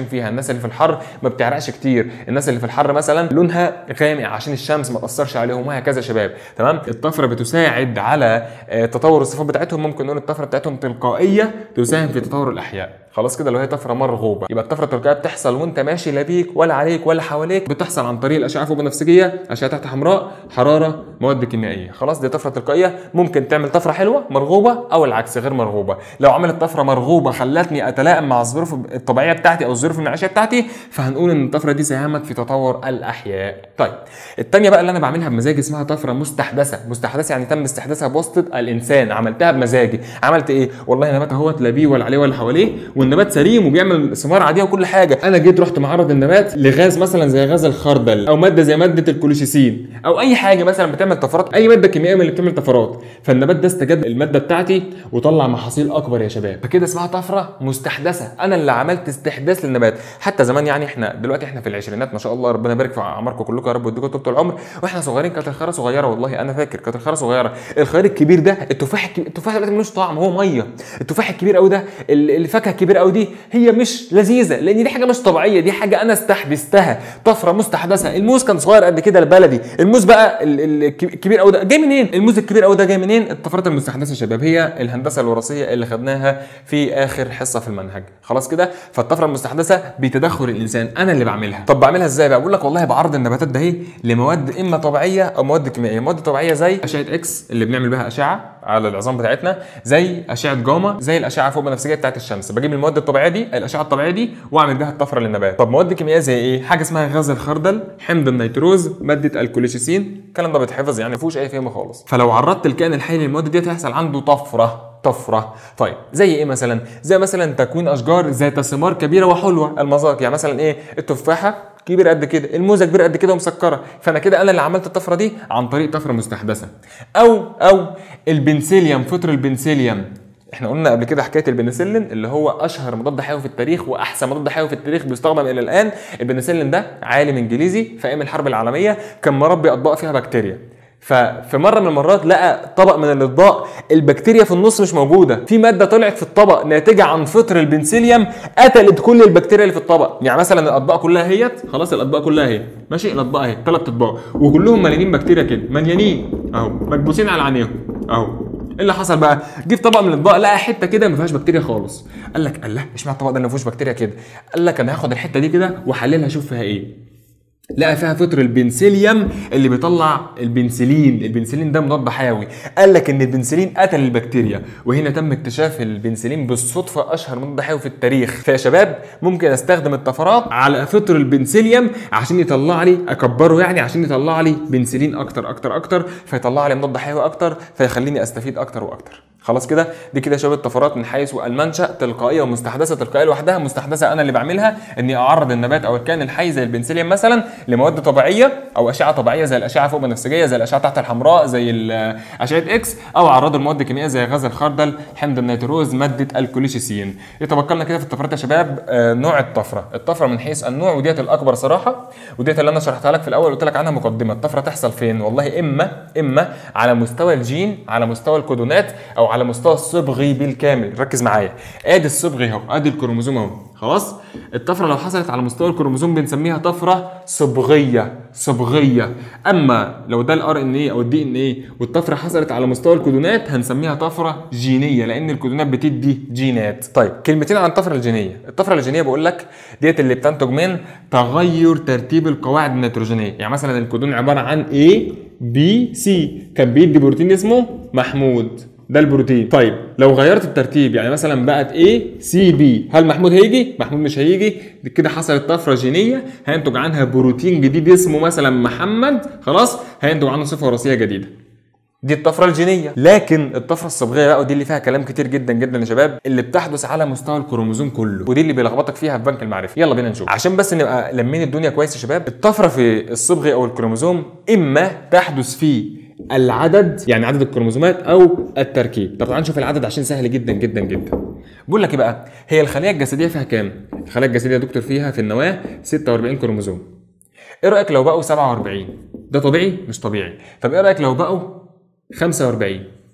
فيها. الناس اللي في الحر ما بتعرقش كتير، الناس اللي في الحر مثلا لونها غامق عشان الشمس ما تاثرش عليهم، وهكذا يا شباب. تمام. الطفره بتساعد على تطور الصفات بتاعتهم. ممكن نقول الطفره بتاعتهم تلقائيه تساهم في تطور الاحياء. خلاص كده، لو هي طفره مرغوبه يبقى الطفره التلقائيه بتحصل وانت ماشي، لا بيك ولا عليك ولا حواليك، بتحصل عن طريق الاشعه فوق بنفسجيه، اشعه تحت حمراء، حراره، مواد كيميائيه. خلاص، دي طفره تلقائيه. ممكن تعمل طفره حلوه مرغوبه او العكس غير مرغوبه. لو عملت طفره مرغوبه خلتني اتلائم مع الظروف الطبيعيه بتاعتي او الظروف المعيشيه بتاعتي، فهنقول ان الطفره دي ساهمت في تطور الاحياء. طيب، الثانيه بقى اللي انا بعملها بمزاجي اسمها طفره مستحدثه. مستحدثه يعني تم استحداثها بواسطه الانسان، عملتها بمزاجي. عملت ايه؟ والله نبات اهوت لا بيه ولا عليه ولا حواليه، والنبات سليم وبيعمل ثمار عاديه وكل حاجه. انا جيت رحت معرض النبات لغاز مثلا زي غاز الخردل، او ماده زي ماده الكوليشيسين، او اي حاجه مثلا بتعمل طفرات، اي ماده كيميائيه من اللي بتعمل طفرات، فالنبات ده استجاب الماده بتاعتي وطلع محاصيل اكبر يا شباب. فكده اسمها طفره مستحدثه. انا اللي عملت استحداث للنبات. حتى زمان يعني، احنا دلوقتي احنا في العشرينات ما شاء الله، ربنا يبارك في اعماركم كلكم يا رب ويديكم طول العمر. واحنا صغيرين كانت الخياره صغيره، والله انا فاكر كانت الخياره صغيره. الخيار الكبير ده، التفاح الكبير، التفاح دلوقتي ملوش طعم، هو ميه. التفاح الكبير قوي ده، الفاكهه الكبيره قوي دي، هي مش لذيذه لان دي حاجه مش طبيعيه، دي حاجه انا استحدثتها. طفره مستحدثه. الموز كان صغير قد كده البلدي، الموز بقى الكبير قوي ده جاي منين؟ الموز الكبير قوي ده جاي منين؟ الطفرات المستحدثه يا شباب، هي الهندسه الوراثيه اللي خدناها في اخر حصه في المنهج. خلاص كده. فالطفره المستحدثه بتدخل الانسان، انا اللي بعملها. طب بعملها ازاي بقى؟ بقول لك والله بعرض النباتات ده اهي لمواد اما طبيعيه او مواد كيميائيه. مواد طبيعيه زي اشعه اكس اللي بنعمل بها اشعه على العظام بتاعتنا، زي اشعه جاما، زي الاشعه فوق بنفسجيه بتاعت الشمس. بجيب المواد الطبيعيه دي، الاشعه الطبيعيه دي، واعمل بها الطفره للنبات. طب مواد كيميائيه زي ايه؟ حاجه اسمها غاز الخردل، حمض النيتروز، ماده الكوليشيسين. الكلام ده بيتحفظ يعني، ما فيهوش اي فهم خالص. فلو عرضت الكائن الحي للمواد دي هيحصل عنده طفره. طفره. طيب زي ايه مثلا؟ زي مثلا تكوين اشجار ذات ثمار كبيره وحلوه المذاق. يعني مثلا ايه؟ التفاحه كبيره قد كده، الموزه كبيره قد كده ومسكره. فانا كده انا اللي عملت الطفره دي عن طريق طفره مستحدثه. او او البنسليوم، فطر البنسليوم. احنا قلنا قبل كده حكايه البنسلين اللي هو اشهر مضاد حيوي في التاريخ واحسن مضاد حيوي في التاريخ بيستخدم الى الان. البنسلين ده عالم انجليزي في ايام الحرب العالميه كان مربي اطباق فيها بكتيريا. ففي مره من المرات لقى طبق من الاطباق البكتيريا في النص مش موجوده، في ماده طلعت في الطبق ناتجه عن فطر البنسليوم قتلت كل البكتيريا اللي في الطبق. يعني مثلا الاطباق كلها اهيت، خلاص الاطباق كلها اهي ماشي، الاطباق اهي ثلاث اطباق وكلهم مليانين بكتيريا كده، مليانين اهو، مكبوسين على عينيهم اهو. ايه اللي حصل بقى؟ جه في طبق من الاطباق لقى حته كده ما فيهاش بكتيريا خالص. قال لك الله، اشمعنى الطبق ده اللي ما فيهوش بكتيريا كده؟ قال لك انا هاخد الحته دي كده واحللها اشوف فيها ايه. لقى فيها فطر البنسليوم اللي بيطلع البنسلين. البنسلين ده مضاد حيوي. قال لك ان البنسلين قتل البكتيريا، وهنا تم اكتشاف البنسلين بالصدفه اشهر مضاد حيوي في التاريخ. فيا شباب ممكن استخدم الطفرات على فطر البنسليوم عشان يطلع لي، اكبره يعني عشان يطلع لي بنسلين اكتر اكتر اكتر، فيطلع لي مضاد حيوي اكتر، فيخليني استفيد اكتر واكتر. خلاص كده. دي كده شباب الطفرات من حيث المنشا، تلقائيه ومستحدثه. تلقائيه لوحدها، مستحدثه انا اللي بعملها، اني اعرض النبات او الكائن الحي زي البنسليوم مثلا لمواد طبيعيه او اشعه طبيعيه زي الاشعه فوق بنفسجيه، زي الاشعه تحت الحمراء، زي اشعه اكس، او اعرضه لمواد كيميائيه زي غاز الخردل، حمض النيتروز، ماده الكوليشيسين. يتبقى لنا كده في الطفرات يا شباب آه نوع الطفره. الطفره من حيث النوع، وديت الاكبر صراحه، وديت اللي انا شرحتها لك في الاول، قلت لك عنها مقدمه. الطفره تحصل فين؟ والله اما اما على مستوى الجين، على مستوى الكودونات، او على مستوى الصبغي بالكامل. ركز معايا، ادي الصبغي اهو، ادي الكروموزوم اهو. خلاص. الطفره لو حصلت على مستوى الكروموزوم بنسميها طفره صبغيه. صبغيه. اما لو ده الار ان اي او الدي ان اي والطفره حصلت على مستوى الكودونات هنسميها طفره جينيه، لان الكودونات بتدي جينات. طيب كلمتين عن الطفره الجينيه. الطفره الجينيه بقول لك ديت اللي بتنتج من تغير ترتيب القواعد النيتروجينيه. يعني مثلا الكودون عباره عن A B C، كان بيدي بروتين اسمه محمود، ده البروتين. طيب لو غيرت الترتيب، يعني مثلا بقت A C B، هل محمود هيجي؟ محمود مش هيجي. كده حصلت طفره جينيه، هينتج عنها بروتين جديد اسمه مثلا محمد. خلاص، هينتج عنه صفه وراثيه جديده. دي الطفره الجينيه. لكن الطفره الصبغيه بقى، ودي اللي فيها كلام كتير جدا جدا يا شباب، اللي بتحدث على مستوى الكروموزوم كله، ودي اللي بيلخبطك فيها في بنك المعرفه. يلا بينا نشوف عشان بس نبقى لمين الدنيا كويس يا شباب. الطفره في الصبغي او الكروموزوم اما تحدث في العدد، يعني عدد الكروموزومات، او التركيب. طب تعال نشوف العدد عشان سهل جدا جدا جدا. بقول لك ايه بقى، هي الخليه الجسديه فيها كام؟ الخليه الجسديه يا دكتور فيها في النواه ستة وأربعين كروموزوم. ايه رايك لو بقوا سبعة وأربعين؟ ده طبيعي؟ مش طبيعي. طب ايه رايك لو بقوا خمسة وأربعين؟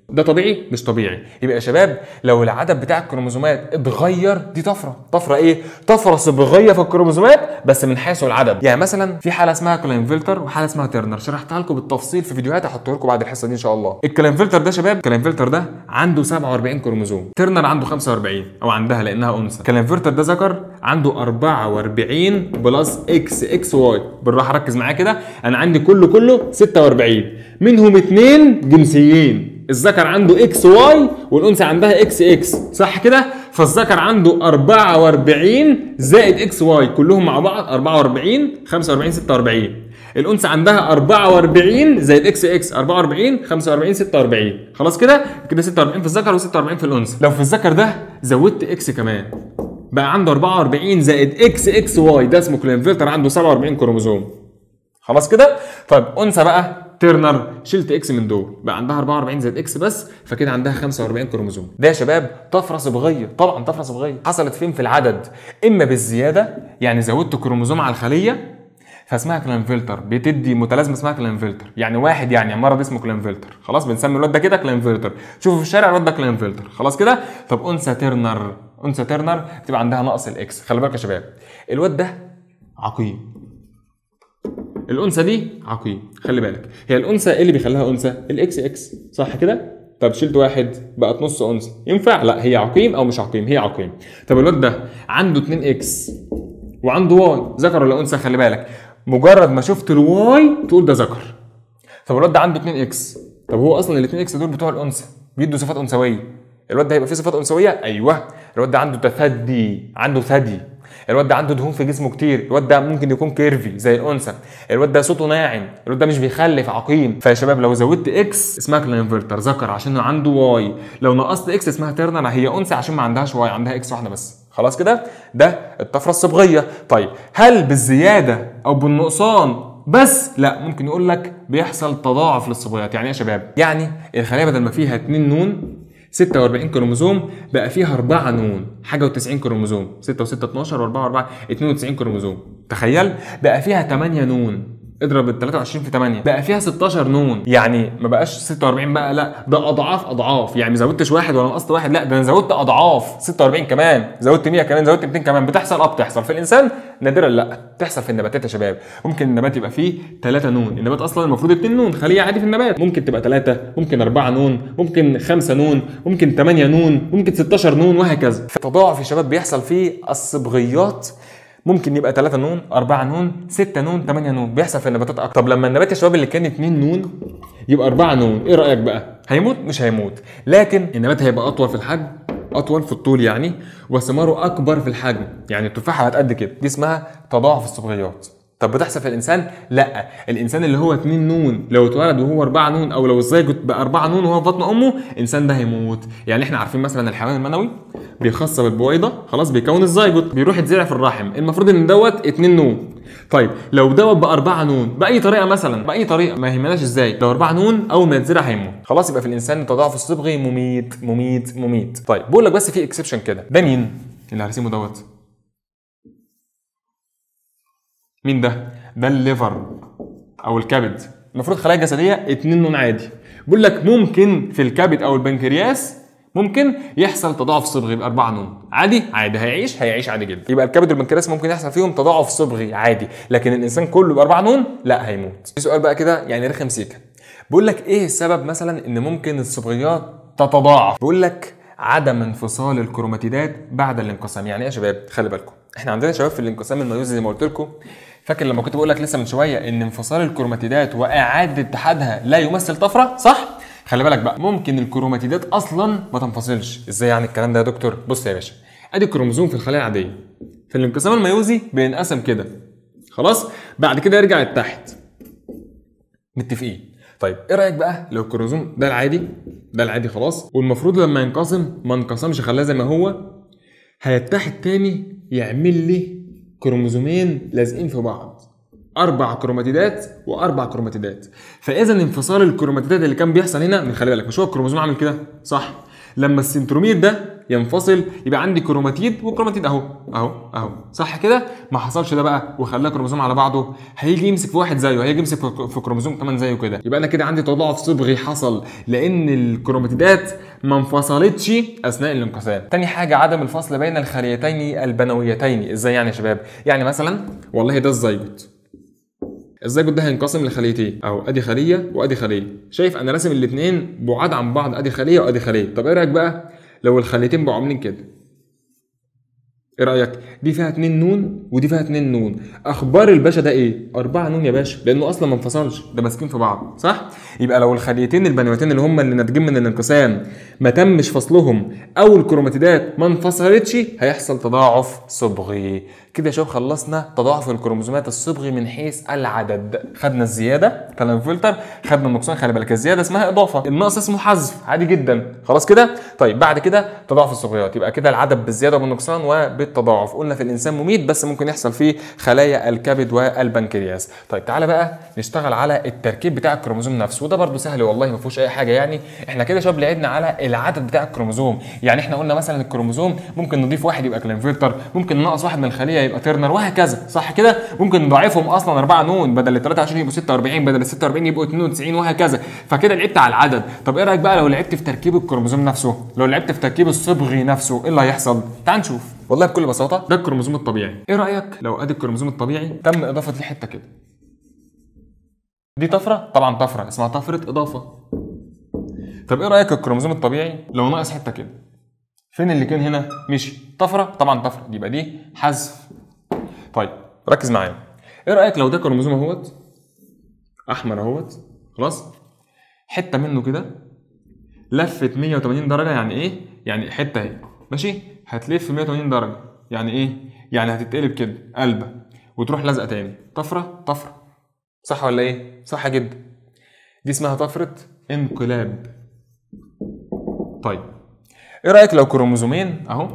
ده طبيعي؟ مش طبيعي. يبقى يا شباب لو العدد بتاع الكروموزومات اتغير دي طفره. طفره ايه؟ طفره صبغيه في الكروموزومات بس من حيث العدد. يعني مثلا في حاله اسمها كلاينفلتر وحاله اسمها تيرنر، شرحتها لكم بالتفصيل في فيديوهات هحطها لكم بعد الحصه دي ان شاء الله. الكلاينفلتر ده شباب، الكلاينفلتر ده عنده سبعة وأربعين كروموزوم، تيرنر عنده خمسة وأربعين او عندها لانها انثى. الكلاينفلتر ده ذكر عنده أربعة وأربعين بلس اكس اكس واي. بالراحه ركز معايا كده، انا عندي كله كله ستة وأربعين، منهم اثنين جنسيين، الذكر عنده اكس واي والانثى عندها اكس اكس، صح كده؟ فالذكر عنده أربعة وأربعين زائد اكس واي كلهم مع بعض أربعة وأربعين، خمسة وأربعين، ستة وأربعين. الانثى عندها أربعة وأربعين زائد اكس اكس أربعة وأربعين، خمسة وأربعين، ستة وأربعين. خلاص كده؟ كده ستة وأربعين في الذكر و46 في الانثى. لو في الذكر ده زودت اكس كمان بقى عنده أربعة وأربعين زائد اكس اكس واي، ده اسمه كلاينفلتر، عنده سبعة وأربعين كروموزوم. خلاص كده؟ طيب انثى بقى تيرنر شلت اكس من دول بقى عندها أربعة وأربعين زائد اكس بس، فكده عندها خمسة وأربعين كروموزوم. ده يا شباب طفره صبغيه، طبعا طفره صبغيه حصلت فين؟ في العدد، اما بالزياده يعني زودت كروموزوم على الخليه فاسمها كلاينفلتر، بتدي متلازمه اسمها كلاينفلتر، يعني واحد يعني مرض اسمه كلاينفلتر، خلاص بنسمي الواد ده كده كلاينفلتر، شوفوا في الشارع الواد ده كلاينفلتر. خلاص كده؟ طب انثى تيرنر، انثى تيرنر بتبقى عندها نقص الاكس. خلي بالك يا شباب الواد ده عقيم، الانثى دي عقيم، خلي بالك هي الانثى ايه اللي بيخليها انثى؟ الاكس اكس، صح كده؟ طب شلت واحد بقت نص انثى، ينفع؟ لا، هي عقيم او مش عقيم؟ هي عقيم. طب الواد ده عنده اتنين اكس وعنده واي، ذكر ولا انثى؟ خلي بالك مجرد ما شفت الواي تقول ده ذكر. طب الواد ده عنده اتنين اكس، طب هو اصلا ال اتنين اكس دول بتوع الانثى بيدوا صفات انثويه، الواد ده هيبقى فيه صفات انثويه؟ ايوه. الواد ده عنده تثدي، عنده ثدي، الواد ده عنده دهون في جسمه كتير، الواد ده ممكن يكون كيرفي زي الانثى، الواد ده صوته ناعم، الواد ده مش بيخلف، عقيم. فيا شباب لو زودت اكس اسمها كلاينفلتر ذكر عشان عنده واي، لو نقصت اكس اسمها تيرنر هي انثى عشان ما عندهاش واي، عندها اكس واحده بس. خلاص كده؟ ده الطفره الصبغيه. طيب هل بالزياده او بالنقصان بس؟ لا، ممكن يقول لك بيحصل تضاعف للصبغيات. يعني ايه يا شباب؟ يعني الخليه بدل ما فيها اتنين نون ستة وأربعين كروموزوم بقى فيها أربعة نون حاجه و90 كروموزوم، ستة و6 اتناشر و4 و4 اتنين وتسعين كروموزوم. تخيل بقى فيها تمانية نون، اضرب ال تلاتة وعشرين في تمانية بقى فيها ستاشر نون، يعني ما بقاش ستة وأربعين بقى، لا ده اضعاف اضعاف، يعني ما زودتش واحد ولا نقصت واحد، لا ده انا زودت اضعاف، ستة وأربعين كمان، زودت مية كمان، زودت ميتين كمان. بتحصل؟ اه بتحصل في الانسان نادرا، لا بتحصل في النباتات يا شباب. ممكن النبات يبقى فيه تلاتة نون، النبات اصلا المفروض اتنين نون، خليه عادي في النبات، ممكن تبقى تلاتة، ممكن أربعة نون، ممكن خمسة نون، ممكن تمانية نون، ممكن ستاشر نون، وهكذا. التضاعف يا شباب بيحصل فيه الصبغيات، ممكن يبقى تلاتة نون، أربعة نون، ستة نون، تمانية نون، بيحصل في النباتات اكتر. طب لما النبات يا شباب اللي كان اتنين نون يبقى أربعة نون، ايه رايك بقى؟ هيموت؟ مش هيموت، لكن النبات هيبقى اطول في الحجم، اطول في الطول يعني، وثماره اكبر في الحجم، يعني التفاحه هتقد كده، دي اسمها تضاعف الصبغيات. طب بتحصل في الانسان؟ لا، الانسان اللي هو اتنين نون لو اتولد وهو أربعة نون، او لو الزيجوت بقى أربعة نون وهو في بطن امه، الانسان ده هيموت. يعني احنا عارفين مثلا الحيوان المنوي بيخصب البويضه، خلاص بيكون الزيجوت، بيروح يتزرع في الرحم، المفروض ان دوت اتنين نون. طيب لو دوت بأربعة نون باي طريقه، مثلا باي طريقه ما يهمناش ازاي، لو أربعة نون اول ما يتزرع هيموت، خلاص يبقى في الانسان التضاعف الصبغي مميت مميت مميت. طيب بقول لك بس في اكسبشن كده، ده مين اللي هرسمه دوت؟ مين ده؟ ده الليفر او الكبد، المفروض خلايا جسديه اتنين نون عادي. بقول لك ممكن في الكبد او البنكرياس ممكن يحصل تضاعف صبغي يبقى أربعة نون، عادي عادي، هيعيش هيعيش عادي جدا. يبقى الكبد والبنكرياس ممكن يحصل فيهم تضاعف صبغي عادي، لكن الانسان كله يبقى أربعة نون لا هيموت. في سؤال بقى كده يعني رخم سيكا، بقول لك ايه السبب مثلا ان ممكن الصبغيات تتضاعف؟ بقول لك عدم انفصال الكروماتيدات بعد الانقسام. يعني ايه يا شباب؟ خلي بالكم احنا عندنا شباب في الانقسام الميوزي زي ما قلت لكم، فاكر لما كنت بقول لك لسه من شويه ان انفصال الكروماتيدات واعاده اتحادها لا يمثل طفره، صح؟ خلي بالك بقى ممكن الكروماتيدات اصلا ما تنفصلش. ازاي يعني الكلام ده يا دكتور؟ بص يا باشا، ادي الكروموزوم في الخلايا العاديه، في الانقسام الميوزي بينقسم كده، خلاص بعد كده يرجع لتحت، متفقين؟ طيب ايه رايك بقى لو الكروموزوم ده العادي، ده العادي خلاص، والمفروض لما ينقسم ما انقسمش خلاه زي ما هو، هيتحد تاني يعمل لي كروموزومين لازقين في بعض، اربع كروماتيدات واربع كروماتيدات. فاذا انفصال الكروماتيدات اللي كان بيحصل هنا، من خلي بالك مش هو الكروموزوم عامل كده صح؟ لما السنترومير ده ينفصل يبقى عندي كروماتيد وكروماتيد اهو اهو اهو، صح كده؟ ما حصلش ده بقى وخلاه كروموسوم على بعضه، هيجي يمسك في واحد زيه، هيجي يمسك في كروموسوم كمان زيه كده، يبقى انا كده عندي تضاعف صبغي حصل لان الكروماتيدات ما انفصلتش اثناء الانقسام. تاني حاجه عدم الفصل بين الخليتين البنويتين. ازاي يعني يا شباب؟ يعني مثلا والله ده الزيجوت، الزيجوت ده هينقسم لخليتين اهو، ادي خليه وادي خليه، شايف انا راسم الاثنين بعاد عن بعض، ادي خليه وادي خليه. طب ايه رايك بقى لو الخليتين بقوا عاملين كده؟ ايه رايك؟ دي فيها اتنين نون ودي فيها اتنين نون، اخبار الباشا ده ايه؟ أربعة نون يا باشا، لانه اصلا ما انفصلش، ده ماسكين في بعض، صح؟ يبقى لو الخليتين البنويتين اللي هم اللي ناتجين من الانقسام ما تمش فصلهم او الكروماتيدات ما انفصلتش، هيحصل تضاعف صبغي. كده يا شباب خلصنا تضاعف الكروموسومات الصبغي من حيث العدد. خدنا الزياده كلام فلتر، خدنا النقصان، خلي بالك الزياده اسمها اضافه، النقص اسمه حذف، عادي جدا، خلاص كده؟ طيب بعد كده تضاعف الصبغيات، يبقى كده العدد بالزياده وبالنقصان وبالتضاعف. قلنا في الانسان مميت بس ممكن يحصل فيه خلايا الكبد والبنكرياس. طيب تعالى بقى نشتغل على التركيب بتاع الكروموسوم نفسه، وده برده سهل والله ما فيهوش اي حاجه. يعني احنا كده يا شباب لعبنا على العدد بتاع الكروموسوم، يعني احنا قلنا مثلا الكروموسوم ممكن نضيف واحد يبقى كلينفلتر، ممكن ننقص واحد من الخليه يبقى تيرنر، وهكذا، صح كده؟ ممكن نضاعفهم اصلا أربعة نون، بدل ال ثلاثة وعشرين يبقوا ستة وأربعين، بدل ال ستة وأربعين يبقوا اثنين وتسعين، وهكذا. فكده لعبت على العدد. طب ايه رايك بقى لو لعبت في تركيب الكروموسوم نفسه؟ لو لعبت في تركيب الصبغي نفسه، ايه اللي هيحصل؟ تعال نشوف. والله بكل بساطه ده الكروموسوم الطبيعي. ايه رايك لو ادي الكروموسوم الطبيعي تم اضافه ليه حته كده؟ دي طفره، طبعا طفره اسمها طفره اضافه. طب ايه رايك الكروموسوم الطبيعي لو ناقص حته كده؟ فين اللي كان هنا؟ مشي، طفره، طبعا طفره، يبقى دي حذف. طيب ركز معايا، ايه رايك لو ده كروموسوم اهوت احمر اهوت، خلاص، حته منه كده لفت مية وتمانين درجه، يعني ايه؟ يعني حته اهي ماشي هتلف مية وتمانين درجه، يعني ايه؟ يعني هتتقلب كده قلبه وتروح لازقه تاني، طفره طفره، صح ولا ايه؟ صح جدا، دي اسمها طفره انقلاب. طيب ايه رايك لو كروموسومين اهو،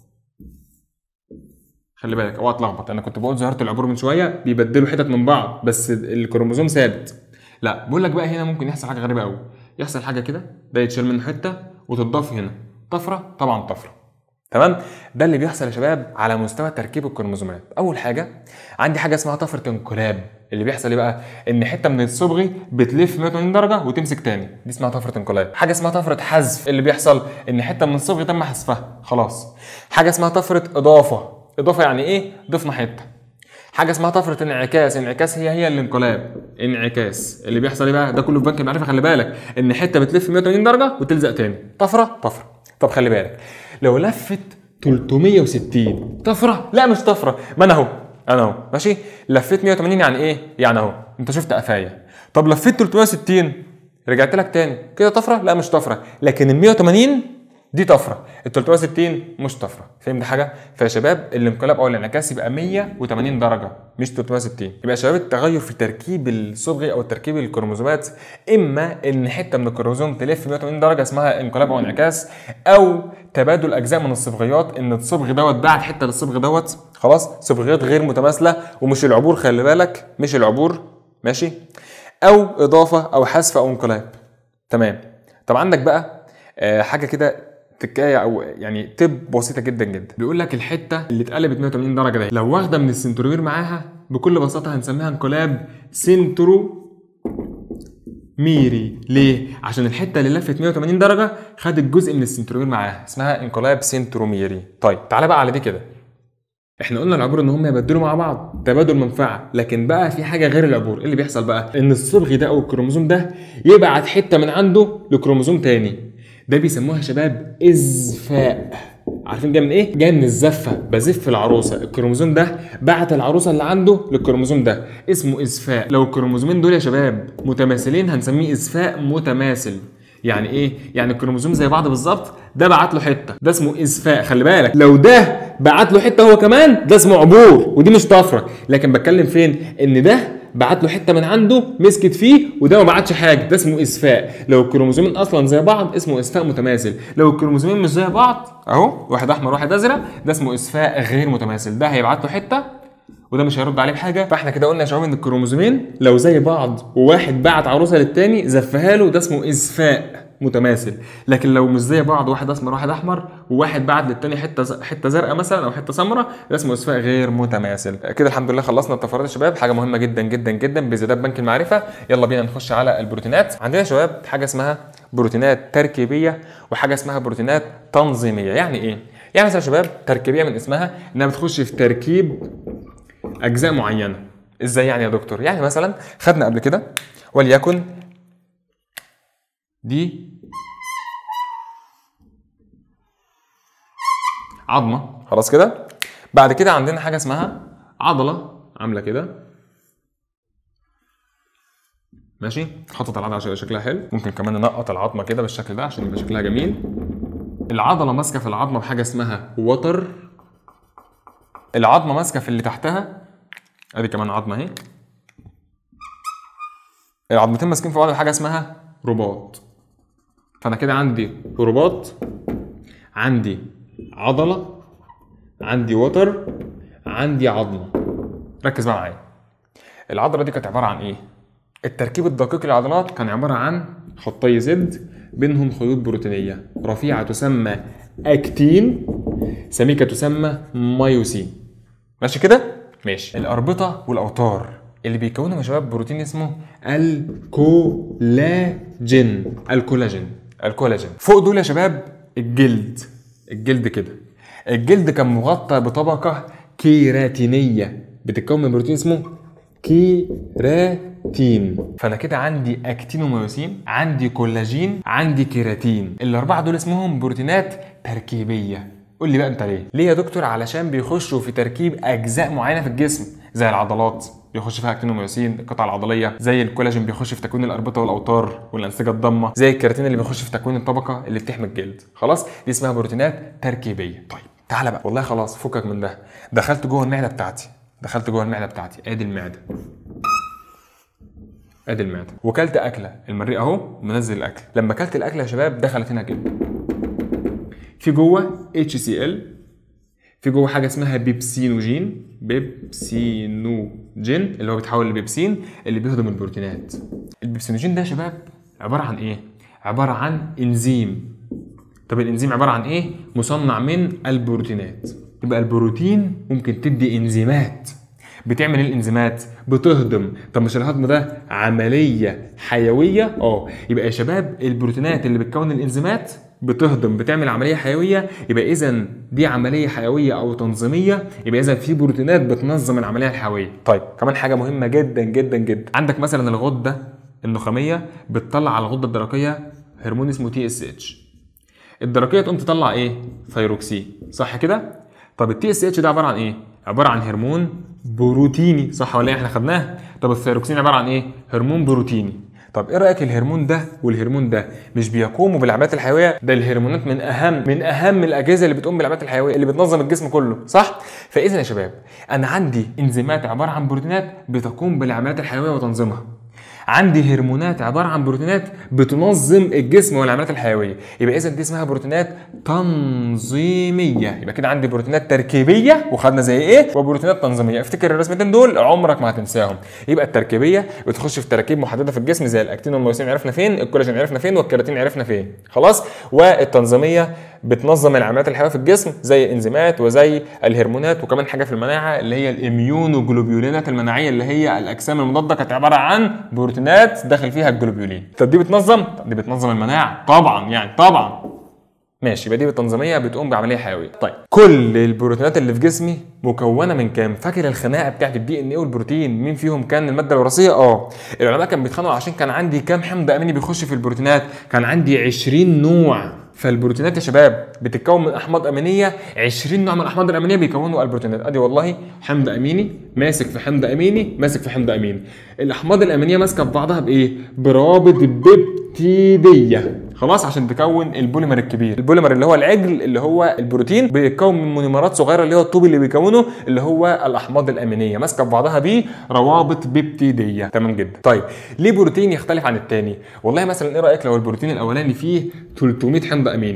خلي بالك اوعى تلخبط، انا كنت بقول ظاهره العبور من شويه بيبدلوا حتت من بعض بس الكروموسوم ثابت، لا بقول لك بقى هنا ممكن يحصل حاجه غريبه قوي، يحصل حاجه كده، ده يتشال منه حته وتضاف هنا طفره، طبعا طفره، تمام؟ ده اللي بيحصل يا شباب على مستوى تركيب الكروموسومات. اول حاجه عندي حاجه اسمها طفره انقلاب، اللي بيحصل ايه بقى؟ ان حته من الصبغي بتلف مية وتمانين درجه وتمسك تاني، دي اسمها طفره انقلاب. حاجه اسمها طفره حذف، اللي بيحصل ان حته من الصبغي تم حذفها خلاص. حاجه اسمها طفره اضافه، اضافه يعني ايه؟ ضفنا حته. حاجه اسمها طفره انعكاس، انعكاس هي هي الانقلاب، انعكاس اللي بيحصل ايه بقى؟ ده كله في بنك المعرفه، خلي بالك ان حته بتلف مية وتمانين درجه وتلزق تاني، طفره طفره. طب خلي بالك لو لفت تلتمية وستين، طفره؟ لا مش طفره، ما انا اهو انا اهو ماشي لفيت مية وتمانين، يعني ايه؟ يعني اهو انت شفت قفايا. طب لفيت تلتمية وستين رجعت لك تاني، كده طفره؟ لا مش طفره، لكن ال مية وتمانين دي طفره، ال تلتمية وستين مش طفره. فهمت حاجه؟ فيا شباب الانقلاب او الانعكاس يبقى مية وتمانين درجه مش تلتمية وستين. يبقى يا شباب التغير في تركيب الصبغي او تركيب الكروموسومات، اما ان حته من الكروموسوم تلف مية وتمانين درجه اسمها انقلاب او انعكاس، او تبادل اجزاء من الصبغيات، ان الصبغ دوت بعت حته للصبغ دوت، خلاص، صبغيات غير متماثله ومش العبور، خلي بالك مش العبور، ماشي، او اضافه او حذف او انقلاب، تمام؟ طب عندك بقى آه حاجه كده تكايه او يعني تب بسيطه جدا جدا، بيقول لك الحته اللي اتقلبت مية وتمانين درجه دي لو واخده من السنترومير معاها بكل بساطه هنسميها انقلاب سنترو ميري. ليه؟ عشان الحته اللي لفت مية وتمانين درجه خدت جزء من السنترومير معاها، اسمها انقلاب سنتروميري. طيب تعالى بقى على دي كده، احنا قلنا العبور ان هم يبدلوا مع بعض تبادل منفعه، لكن بقى في حاجه غير العبور. ايه اللي بيحصل بقى؟ ان الصبغي ده او الكروموسوم ده يبعت حته من عنده لكروموسوم تاني، ده بيسموها يا شباب ازفاء. عارفين جاي من ايه؟ جاي من الزفه، بزف العروسه، الكروموسوم ده بعت العروسه اللي عنده للكروموسوم ده، اسمه ازفاء. لو الكروموسومين دول يا شباب متماثلين هنسميه ازفاء متماثل. يعني ايه؟ يعني الكروموسوم زي بعض بالظبط، ده بعت له حته، ده اسمه ازفاء. خلي بالك لو ده بعت له حته هو كمان ده اسمه عبور، ودي مش طفره. لكن بتكلم فين؟ ان ده بعت له حته من عنده مسكت فيه وده ما بعتش حاجه، ده اسمه ازفاء. لو الكروموسومين اصلا زي بعض اسمه ازفاء متماثل. لو الكروموسومين مش زي بعض اهو، واحد احمر واحد ازرق، ده اسمه ازفاء غير متماثل. ده هيبعت له حته وده مش هيرد عليه بحاجه. فاحنا كده قلنا يا شباب ان الكروموسومين لو زي بعض وواحد بعت عروسه للتاني زفها له، ده اسمه ازفاء متماثل. لكن لو مش زي بعض، واحد اسمر واحد احمر وواحد بعد للتاني حته حته زرقاء مثلا او حته سمراء، ده اسمه اصفاء غير متماثل. كده الحمد لله خلصنا الطفرات يا شباب، حاجه مهمه جدا جدا جدا بزيادات بنك المعرفه. يلا بينا نخش على البروتينات. عندنا يا شباب حاجه اسمها بروتينات تركيبيه وحاجه اسمها بروتينات تنظيميه. يعني ايه؟ يعني مثلا يا شباب تركيبيه من اسمها انها بتخش في تركيب اجزاء معينه. ازاي يعني يا دكتور؟ يعني مثلا خدنا قبل كده وليكن دي عظمه، خلاص كده. بعد كده عندنا حاجه اسمها عضله عامله كده، ماشي، حطت العضله عشان شكلها حلو. ممكن كمان ننقط العظمه كده بالشكل ده عشان يبقى شكلها جميل. العضله ماسكه في العظمه بحاجه اسمها وتر، العظمه ماسكه في اللي تحتها، ادي كمان عظمه اهي، العظمتين ماسكين في بعض بحاجه اسمها رباط. فانا كده عندي رباط، عندي عضله، عندي وتر، عندي عظمه. ركز بقى معايا. العضله دي كانت عباره عن ايه؟ التركيب الدقيق للعضلات كان عباره عن خطي زد بينهم خيوط بروتينيه رفيعه تسمى اكتين، سميكه تسمى مايوسين. ماشي كده؟ ماشي. الاربطه والاوتار اللي بيكونوا يا شباب بروتين اسمه الكولاجين. الكولاجين الكولاجين فوق دول يا شباب الجلد. الجلد كده، الجلد كان مغطى بطبقه كيراتينيه بتتكون من بروتين اسمه كيراتين. فانا كده عندي اكتين وميوسين، عندي كولاجين، عندي كيراتين. الاربعه دول اسمهم بروتينات تركيبيه. قول لي بقى انت ليه؟ ليه يا دكتور؟ علشان بيخشوا في تركيب اجزاء معينه في الجسم، زي العضلات بيخش فيها اكتين وميوسين القطع العضليه، زي الكولاجين بيخش في تكوين الاربطه والاوتار والانسجه الضامه، زي الكيراتين اللي بيخش في تكوين الطبقه اللي بتحمي الجلد. خلاص، دي اسمها بروتينات تركيبيه. طيب تعالى بقى، والله خلاص فكك من ده. دخلت جوه المعده بتاعتي، دخلت جوه المعده بتاعتي، ادي المعده، ادي المعده، وكلت اكله، المريء اهو منزل الاكل. لما اكلت الاكله يا شباب دخلت هنا كده، في جوه اتش سي ال، في جوه حاجه اسمها بيبسينوجين، بيبسينوجين اللي هو بيتحول لبيبسين اللي بيهضم البروتينات. البيبسينوجين ده يا شباب عباره عن ايه؟ عباره عن انزيم. طب الانزيم عباره عن ايه؟ مصنع من البروتينات. يبقى البروتين ممكن تدي انزيمات. بتعمل ايه الانزيمات؟ بتهضم. طب مش الهضم ده عمليه حيويه؟ اه. يبقى يا شباب البروتينات اللي بتكون الانزيمات بتهضم، بتعمل عمليه حيويه. يبقى اذا دي عمليه حيويه او تنظيميه، يبقى اذا في بروتينات بتنظم العمليه الحيويه. طيب كمان حاجه مهمه جدا جدا جدا، عندك مثلا الغده النخاميه بتطلع على الغده الدرقيه هرمون اسمه تي اس اتش. الدرقيه تقوم تطلع ايه؟ ثايروكسين، صح كده؟ طب التي اس اتش ده عباره عن ايه؟ عباره عن هرمون بروتيني، صح ولا ايه؟ احنا خدناه. طب الثايروكسين عباره عن ايه؟ هرمون بروتيني. طب ايه رايك الهرمون ده والهرمون ده مش بيقوموا بالعمليات الحيويه؟ ده الهرمونات من اهم من اهم الاجهزه اللي بتقوم بالعمليات الحيويه، اللي بتنظم الجسم كله، صح؟ فاذا يا شباب انا عندي انزيمات عباره عن بروتينات بتقوم بالعمليات الحيويه وتنظيمها، عندي هرمونات عباره عن بروتينات بتنظم الجسم والعمليات الحيويه. يبقى اذا دي اسمها بروتينات تنظيميه. يبقى كده عندي بروتينات تركيبيه وخدنا زي ايه، وبروتينات تنظيميه. افتكر الرسمتين دول عمرك ما هتنساهم. يبقى التركيبيه بتخش في تراكيب محدده في الجسم زي الاكتين والميوسين عرفنا فين، الكولاجين عرفنا فين، والكيراتين عرفنا فين، خلاص. والتنظيميه بتنظم العمليات الحيويه في الجسم زي الانزيمات وزي الهرمونات، وكمان حاجه في المناعه اللي هي الاميونوجلوبيولينات المناعيه اللي هي الاجسام المضاده، كانت عباره عن بروتينات داخل فيها الجلوبيولين. طب دي بتنظم؟ دي بتنظم المناعه طبعا، يعني طبعا ماشي. يبقى دي بالتنظيميه بتقوم بعمليه حيويه. طيب كل البروتينات اللي في جسمي مكونه من كام؟ فاكر الخناقه بتاعت الدي ان ايه والبروتين مين فيهم كان الماده الوراثيه؟ اه. العلماء كانوا بيتخانقوا عشان كان عندي كام حمض اميني بيخش في البروتينات؟ كان عندي عشرين نوع. فالبروتينات يا شباب بتتكون من احماض امينيه، عشرين نوع من الاحماض الامينيه بيكونوا البروتينات. ادي والله حمض اميني ماسك في حمض اميني ماسك في حمض اميني. الاحماض الامينيه ماسكه في بعضها بايه؟ برابط بيبتيديه، خلاص، عشان تكون البوليمر الكبير. البوليمر اللي هو العجل اللي هو البروتين بيتكون من مونيمرات صغيره اللي هو الطوب اللي بيكونه اللي هو الاحماض الامينيه، ماسكه في بعضها بيه روابط بيبتيديه. تمام جدا. طيب ليه بروتين يختلف عن الثاني؟ والله مثلا ايه رايك لو البروتين الاولاني فيه ثلاثمية حمض اميني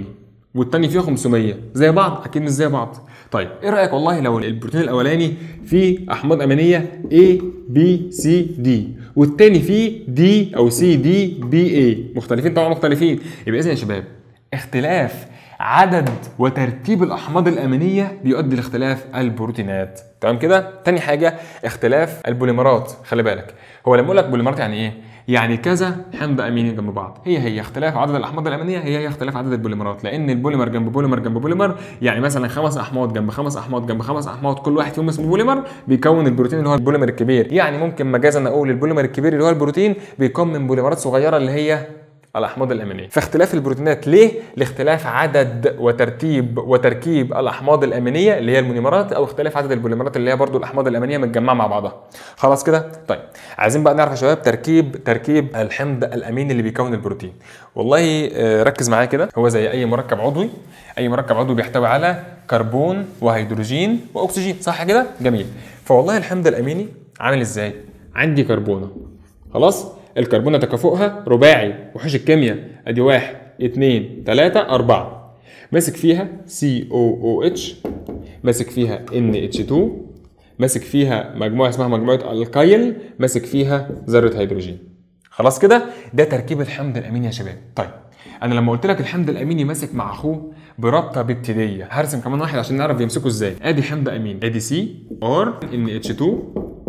والتاني فيه خمسمية، زي بعض؟ اكيد مش زي بعض. طيب ايه رايك والله لو البروتين الاولاني فيه احماض امينيه A B C D والتاني فيه D او C D B A، مختلفين طبعا مختلفين. يبقى اذا يا شباب اختلاف عدد وترتيب الاحماض الامينيه بيؤدي لاختلاف البروتينات. تمام كده؟ تاني حاجه اختلاف البوليمرات. خلي بالك، هو لما اقول لك بوليمرات يعني ايه؟ يعني كذا حمض اميني جنب بعض. هي هي اختلاف عدد الاحماض الامينيه، هي هي اختلاف عدد البوليمرات، لان البوليمر جنب بوليمر جنب بوليمر، يعني مثلا خمس احماض جنب خمس احماض جنب خمس احماض، كل واحد فيهم اسمه بوليمر بيكون البروتين اللي هو البوليمر الكبير. يعني ممكن مجازا اقول البوليمر الكبير اللي هو البروتين بيكون من بوليمرات صغيره اللي هي الاحماض الامينيه. فاختلاف البروتينات ليه؟ لاختلاف عدد وترتيب وتركيب الاحماض الامينيه اللي هي المونيمرات، او اختلاف عدد البوليمرات اللي هي برضو الاحماض الامينيه متجمعه مع بعضها. خلاص كده؟ طيب عايزين بقى نعرف يا شباب تركيب تركيب الحمض الاميني اللي بيكون البروتين. والله ركز معايا كده، هو زي اي مركب عضوي، اي مركب عضوي بيحتوي على كربون وهيدروجين واكسجين، صح كده؟ جميل. فوالله الحمض الاميني عامل ازاي؟ عندي كربونه، خلاص؟ الكربونه تكافؤها رباعي، وحوش الكيمياء ادي واحد اتنين تلاته اربعه، ماسك فيها سي او او اتش، ماسك فيها ان اتش اتنين، ماسك فيها مجموعه اسمها مجموعه الكايل، ماسك فيها ذره هيدروجين. خلاص كده؟ ده تركيب الحمض الاميني يا شباب. طيب انا لما قلت لك الحمض الاميني ماسك مع اخوه برابطه ببتديه، هرسم كمان واحد عشان نعرف بيمسكوا ازاي. ادي حمض اميني، ادي سي ار ان اتش اتنين،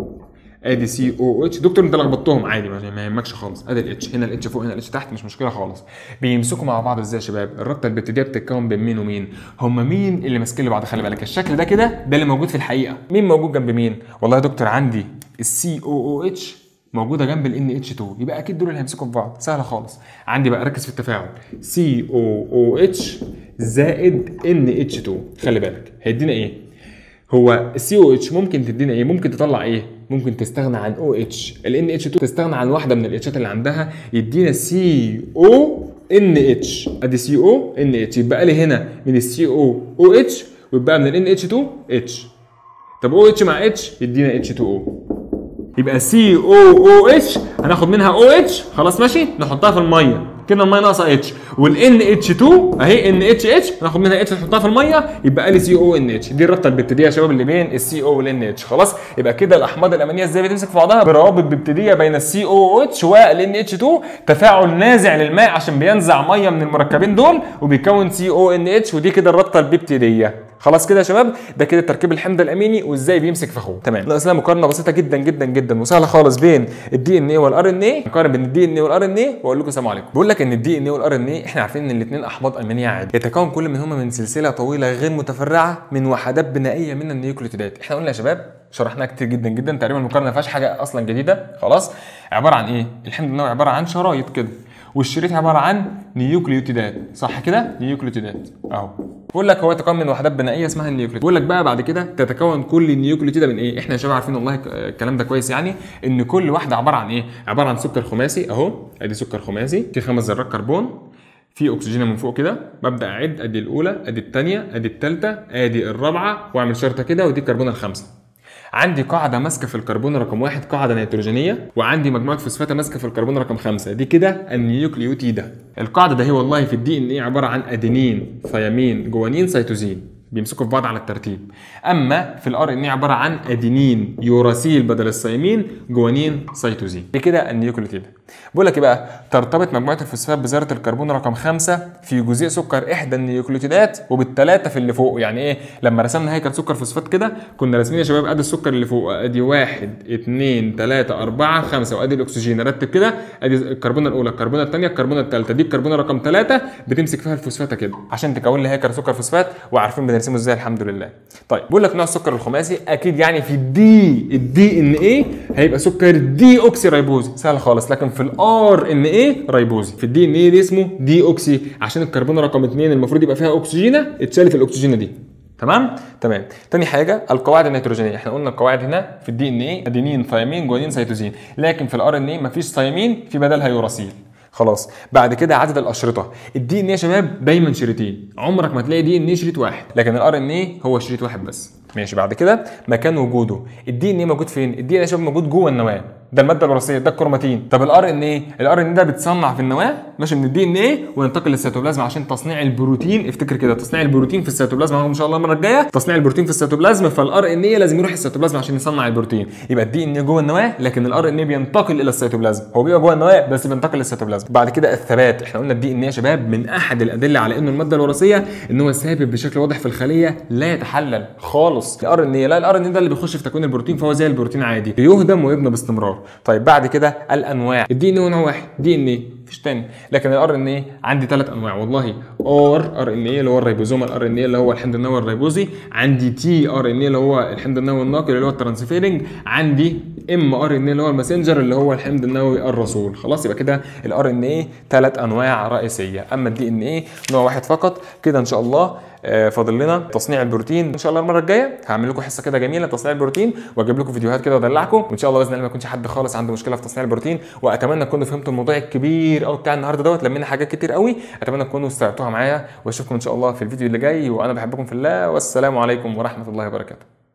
ادي سي او اتش. دكتور انت لخبطتهم عادي، ما يهمكش خالص. ادي الاتش هنا، الاتش فوق هنا، الاتش تحت، مش مشكله خالص. بيمسكوا مع بعض ازاي يا شباب؟ الرابطه الببتيديه بتتكون بين مين ومين؟ هم مين اللي ماسكين لبعض؟ خلي بالك الشكل ده كده ده اللي موجود في الحقيقه. مين موجود جنب مين؟ والله يا دكتور عندي السي او او اتش موجوده جنب الان اتش اتنين، يبقى اكيد دول اللي هيمسكوا في بعض. سهله خالص. عندي بقى ركز في التفاعل، سي او او اتش زائد ان اتش اتنين. خلي بالك هيدينا ايه؟ هو السي او اتش ممكن تدينا ايه؟ ممكن تطلع ايه؟ ممكن تستغنى عن او اتش. الان اتش اتنين تستغنى عن واحده من الاتشات اللي عندها، يدينا سي او ان اتش. ادي سي او ان اتش، يبقى لي هنا من السي او او اتش، ويبقى من الان اتش اتنين اتش. طب او اتش مع اتش يدينا اتش اتنين او، يبقى سي او او اتش هناخد منها او اتش، خلاص ماشي، نحطها في الميه كده، الميه ناقصه اتش، والان اتش اتنين اهي ان اتش اتش ناخد منها اتش نحطها في الميه، يبقى لي سي او ان اتش. دي الرابطه الببتيديه يا شباب اللي بين السي او والان اتش. خلاص، يبقى كده الاحماض الامينيه ازاي بتمسك في بعضها؟ بروابط ببتيديه بين السي او اتش والان اتش اتنين، تفاعل نازع للماء عشان بينزع ميه من المركبين دول وبيكون سي او ان اتش، ودي كده الرابطه الببتيديه. خلاص كده يا شباب، ده كده تركيب الحمض الاميني وازاي بيمسك في اخوه. تمام، ناقص لنا مقارنه بسيطه جدا جدا جدا وسهله خالص بين الدي ان اي والار ان اي. نقارن بين الدي ان اي والار ان اي واقول لكم السلام عليكم. بقول لك ان الدي ان اي والار ان اي احنا عارفين ان الاثنين احماض امينيه عادي، يتكون كل منهما من سلسله طويله غير متفرعه من وحدات بنائيه من النيوكليوتيدات. احنا قلنا يا شباب شرحناها كتير جدا جدا، تقريبا المقارنه ما فيهاش حاجه اصلا جديده. خلاص، عباره عن ايه؟ الحمض النووي عباره عن شرايط كده، والشريط عباره عن نيوكليوتيدات، صح كده؟ نيوكليوتيدات اهو. بقول لك هو يتكون من وحدات بنائيه اسمها النيوكليوتيد. بقول لك بقى بعد كده تتكون كل النيوكليوتيده من ايه؟ احنا يا شباب عارفين والله الكلام ده كويس، يعني ان كل واحده عباره عن ايه؟ عباره عن سكر خماسي اهو، ادي سكر خماسي في خمس ذرات كربون، في اكسجين من فوق كده. ببدا اعد، ادي الاولى، ادي الثانيه، ادي الثالثه، ادي الرابعه، واعمل شرطه كده، ودي الكربون الخامسه. عندي قاعده ماسكه في الكربون رقم واحد، قاعده نيتروجينيه، وعندي مجموعه فوسفات ماسكه في الكربون رقم خمسة، دي كده النيوكليوتيده. القاعده ده هي والله في الدي ان ايه عباره عن ادينين ثيامين جوانين سيتوزين، بيمسكوا في بعض على الترتيب. اما في الار ان اي عباره عن ادينين يوراسيل بدل الثيامين جوانين سيتوزين، دي كده النيوكليوتيد. بقول لك ايه بقى؟ ترتبط مجموعه الفوسفات بذره الكربون رقم خمسة في جزيء سكر احدى النيوكليوتيدات وبالثلاثه في اللي فوق. يعني ايه؟ لما رسمنا هيكل سكر فوسفات كده كنا راسمين يا شباب ادي السكر اللي فوق، ادي واحد اثنين ثلاثه اربعه خمسه، وادي الاكسجين رتب كده، ادي الكربونه الاولى، الكربونه الثانيه، الكربونه الثالثه، دي الكربونه رقم ثلاثة بتمسك فيها الفوسفات كده عشان تكون لي هيكل سكر فوسفات، وعارفين بنرسمه ازاي الحمد لله. طيب بقول لك نوع السكر الخماسي اكيد يعني في الدي الدي ان ايه هيبقى سكر دي اوكسي رايبوزي، سهل خالص. لكن في الار ان ايه رايبوزي، في الدي ان ايه دي اسمه دي اوكسي عشان الكربون رقم اثنين المفروض يبقى فيها اكسجينه، اتشالت الاكسجينه دي. تمام تمام. تاني حاجه القواعد النيتروجينيه، احنا قلنا القواعد هنا في الدي ان ايه ادينين ثيامين جوانين سيتوزين، لكن في الار ان ايه مفيش ثيامين، في بدلها يوراسيل. خلاص، بعد كده عدد الاشرطه. الدي ان ايه يا شباب دايما شريطين، عمرك ما تلاقي دي ان ايه شريط واحد، لكن الار ان ايه هو شريط واحد بس. ماشي، بعد كده مكان وجوده. الدي ان ايه موجود فين؟ الدي ان ايه يا شباب موجود جوه النواه، ده الماده الوراثيه، ده الكروماتين. طب الار ان ايه؟ الار ان ده بيتصنع في النواه ماشي من الدي ان ايه وينتقل للسيتوبلازم عشان تصنيع البروتين. افتكر كده تصنيع البروتين في السيتوبلازم اهو ان شاء الله المره الجايه تصنيع البروتين في السيتوبلازم. فالار ان ايه لازم يروح السيتوبلازم عشان يصنع البروتين. يبقى الدي ان ايه جوه النواه لكن الار ان ايه بينتقل الى السيتوبلازم. هو بيبقى جوه النواه بس بينتقل للسيتوبلازم. بعد كده الثبات. احنا قلنا الدي ان ايه يا شباب من احد الادله على انه الماده الوراثيه ان هو ثابت بشكل واضح في الخليه لا يتحلل خالص. الار ان ايه لا الار ان ايه ده اللي بيخش في تكوين البروتين فهو زي البروتين عادي بيهضم ويبنى باستمرار. طيب بعد كده الانواع. الدي ان ايه نوع واحد دي ان ايه مفيش تاني. لكن الار ان ايه عندي ثلاث انواع والله. ار ار ان ايه اللي هو الريبوزوم الار ان ايه اللي هو الحمض النووي الريبوزي. عندي تي ار ان ايه اللي هو الحمض النووي الناقل اللي هو الترانسفيرنج. عندي ام ار ان ايه اللي هو الماسنجر اللي هو الحمض النووي الرسول. خلاص يبقى كده الار ان ايه ثلاث انواع رئيسيه. اما الدي ان ايه نوع واحد فقط. كده ان شاء الله فاضل لنا تصنيع البروتين ان شاء الله المره الجايه. هعمل لكم حصه كده جميله تصنيع البروتين واجيب لكم فيديوهات كده وادلعكم وان شاء الله باذن الله ما يكونش حد خالص عنده مشكله في تصنيع البروتين. واتمنى تكونوا فهمتوا الموضوع الكبير قوي بتاع النهارده دوت لمينا حاجات كتير قوي. اتمنى تكونوا استوعبتوها معايا واشوفكم ان شاء الله في الفيديو اللي جاي وانا بحبكم في الله والسلام عليكم ورحمه الله وبركاته.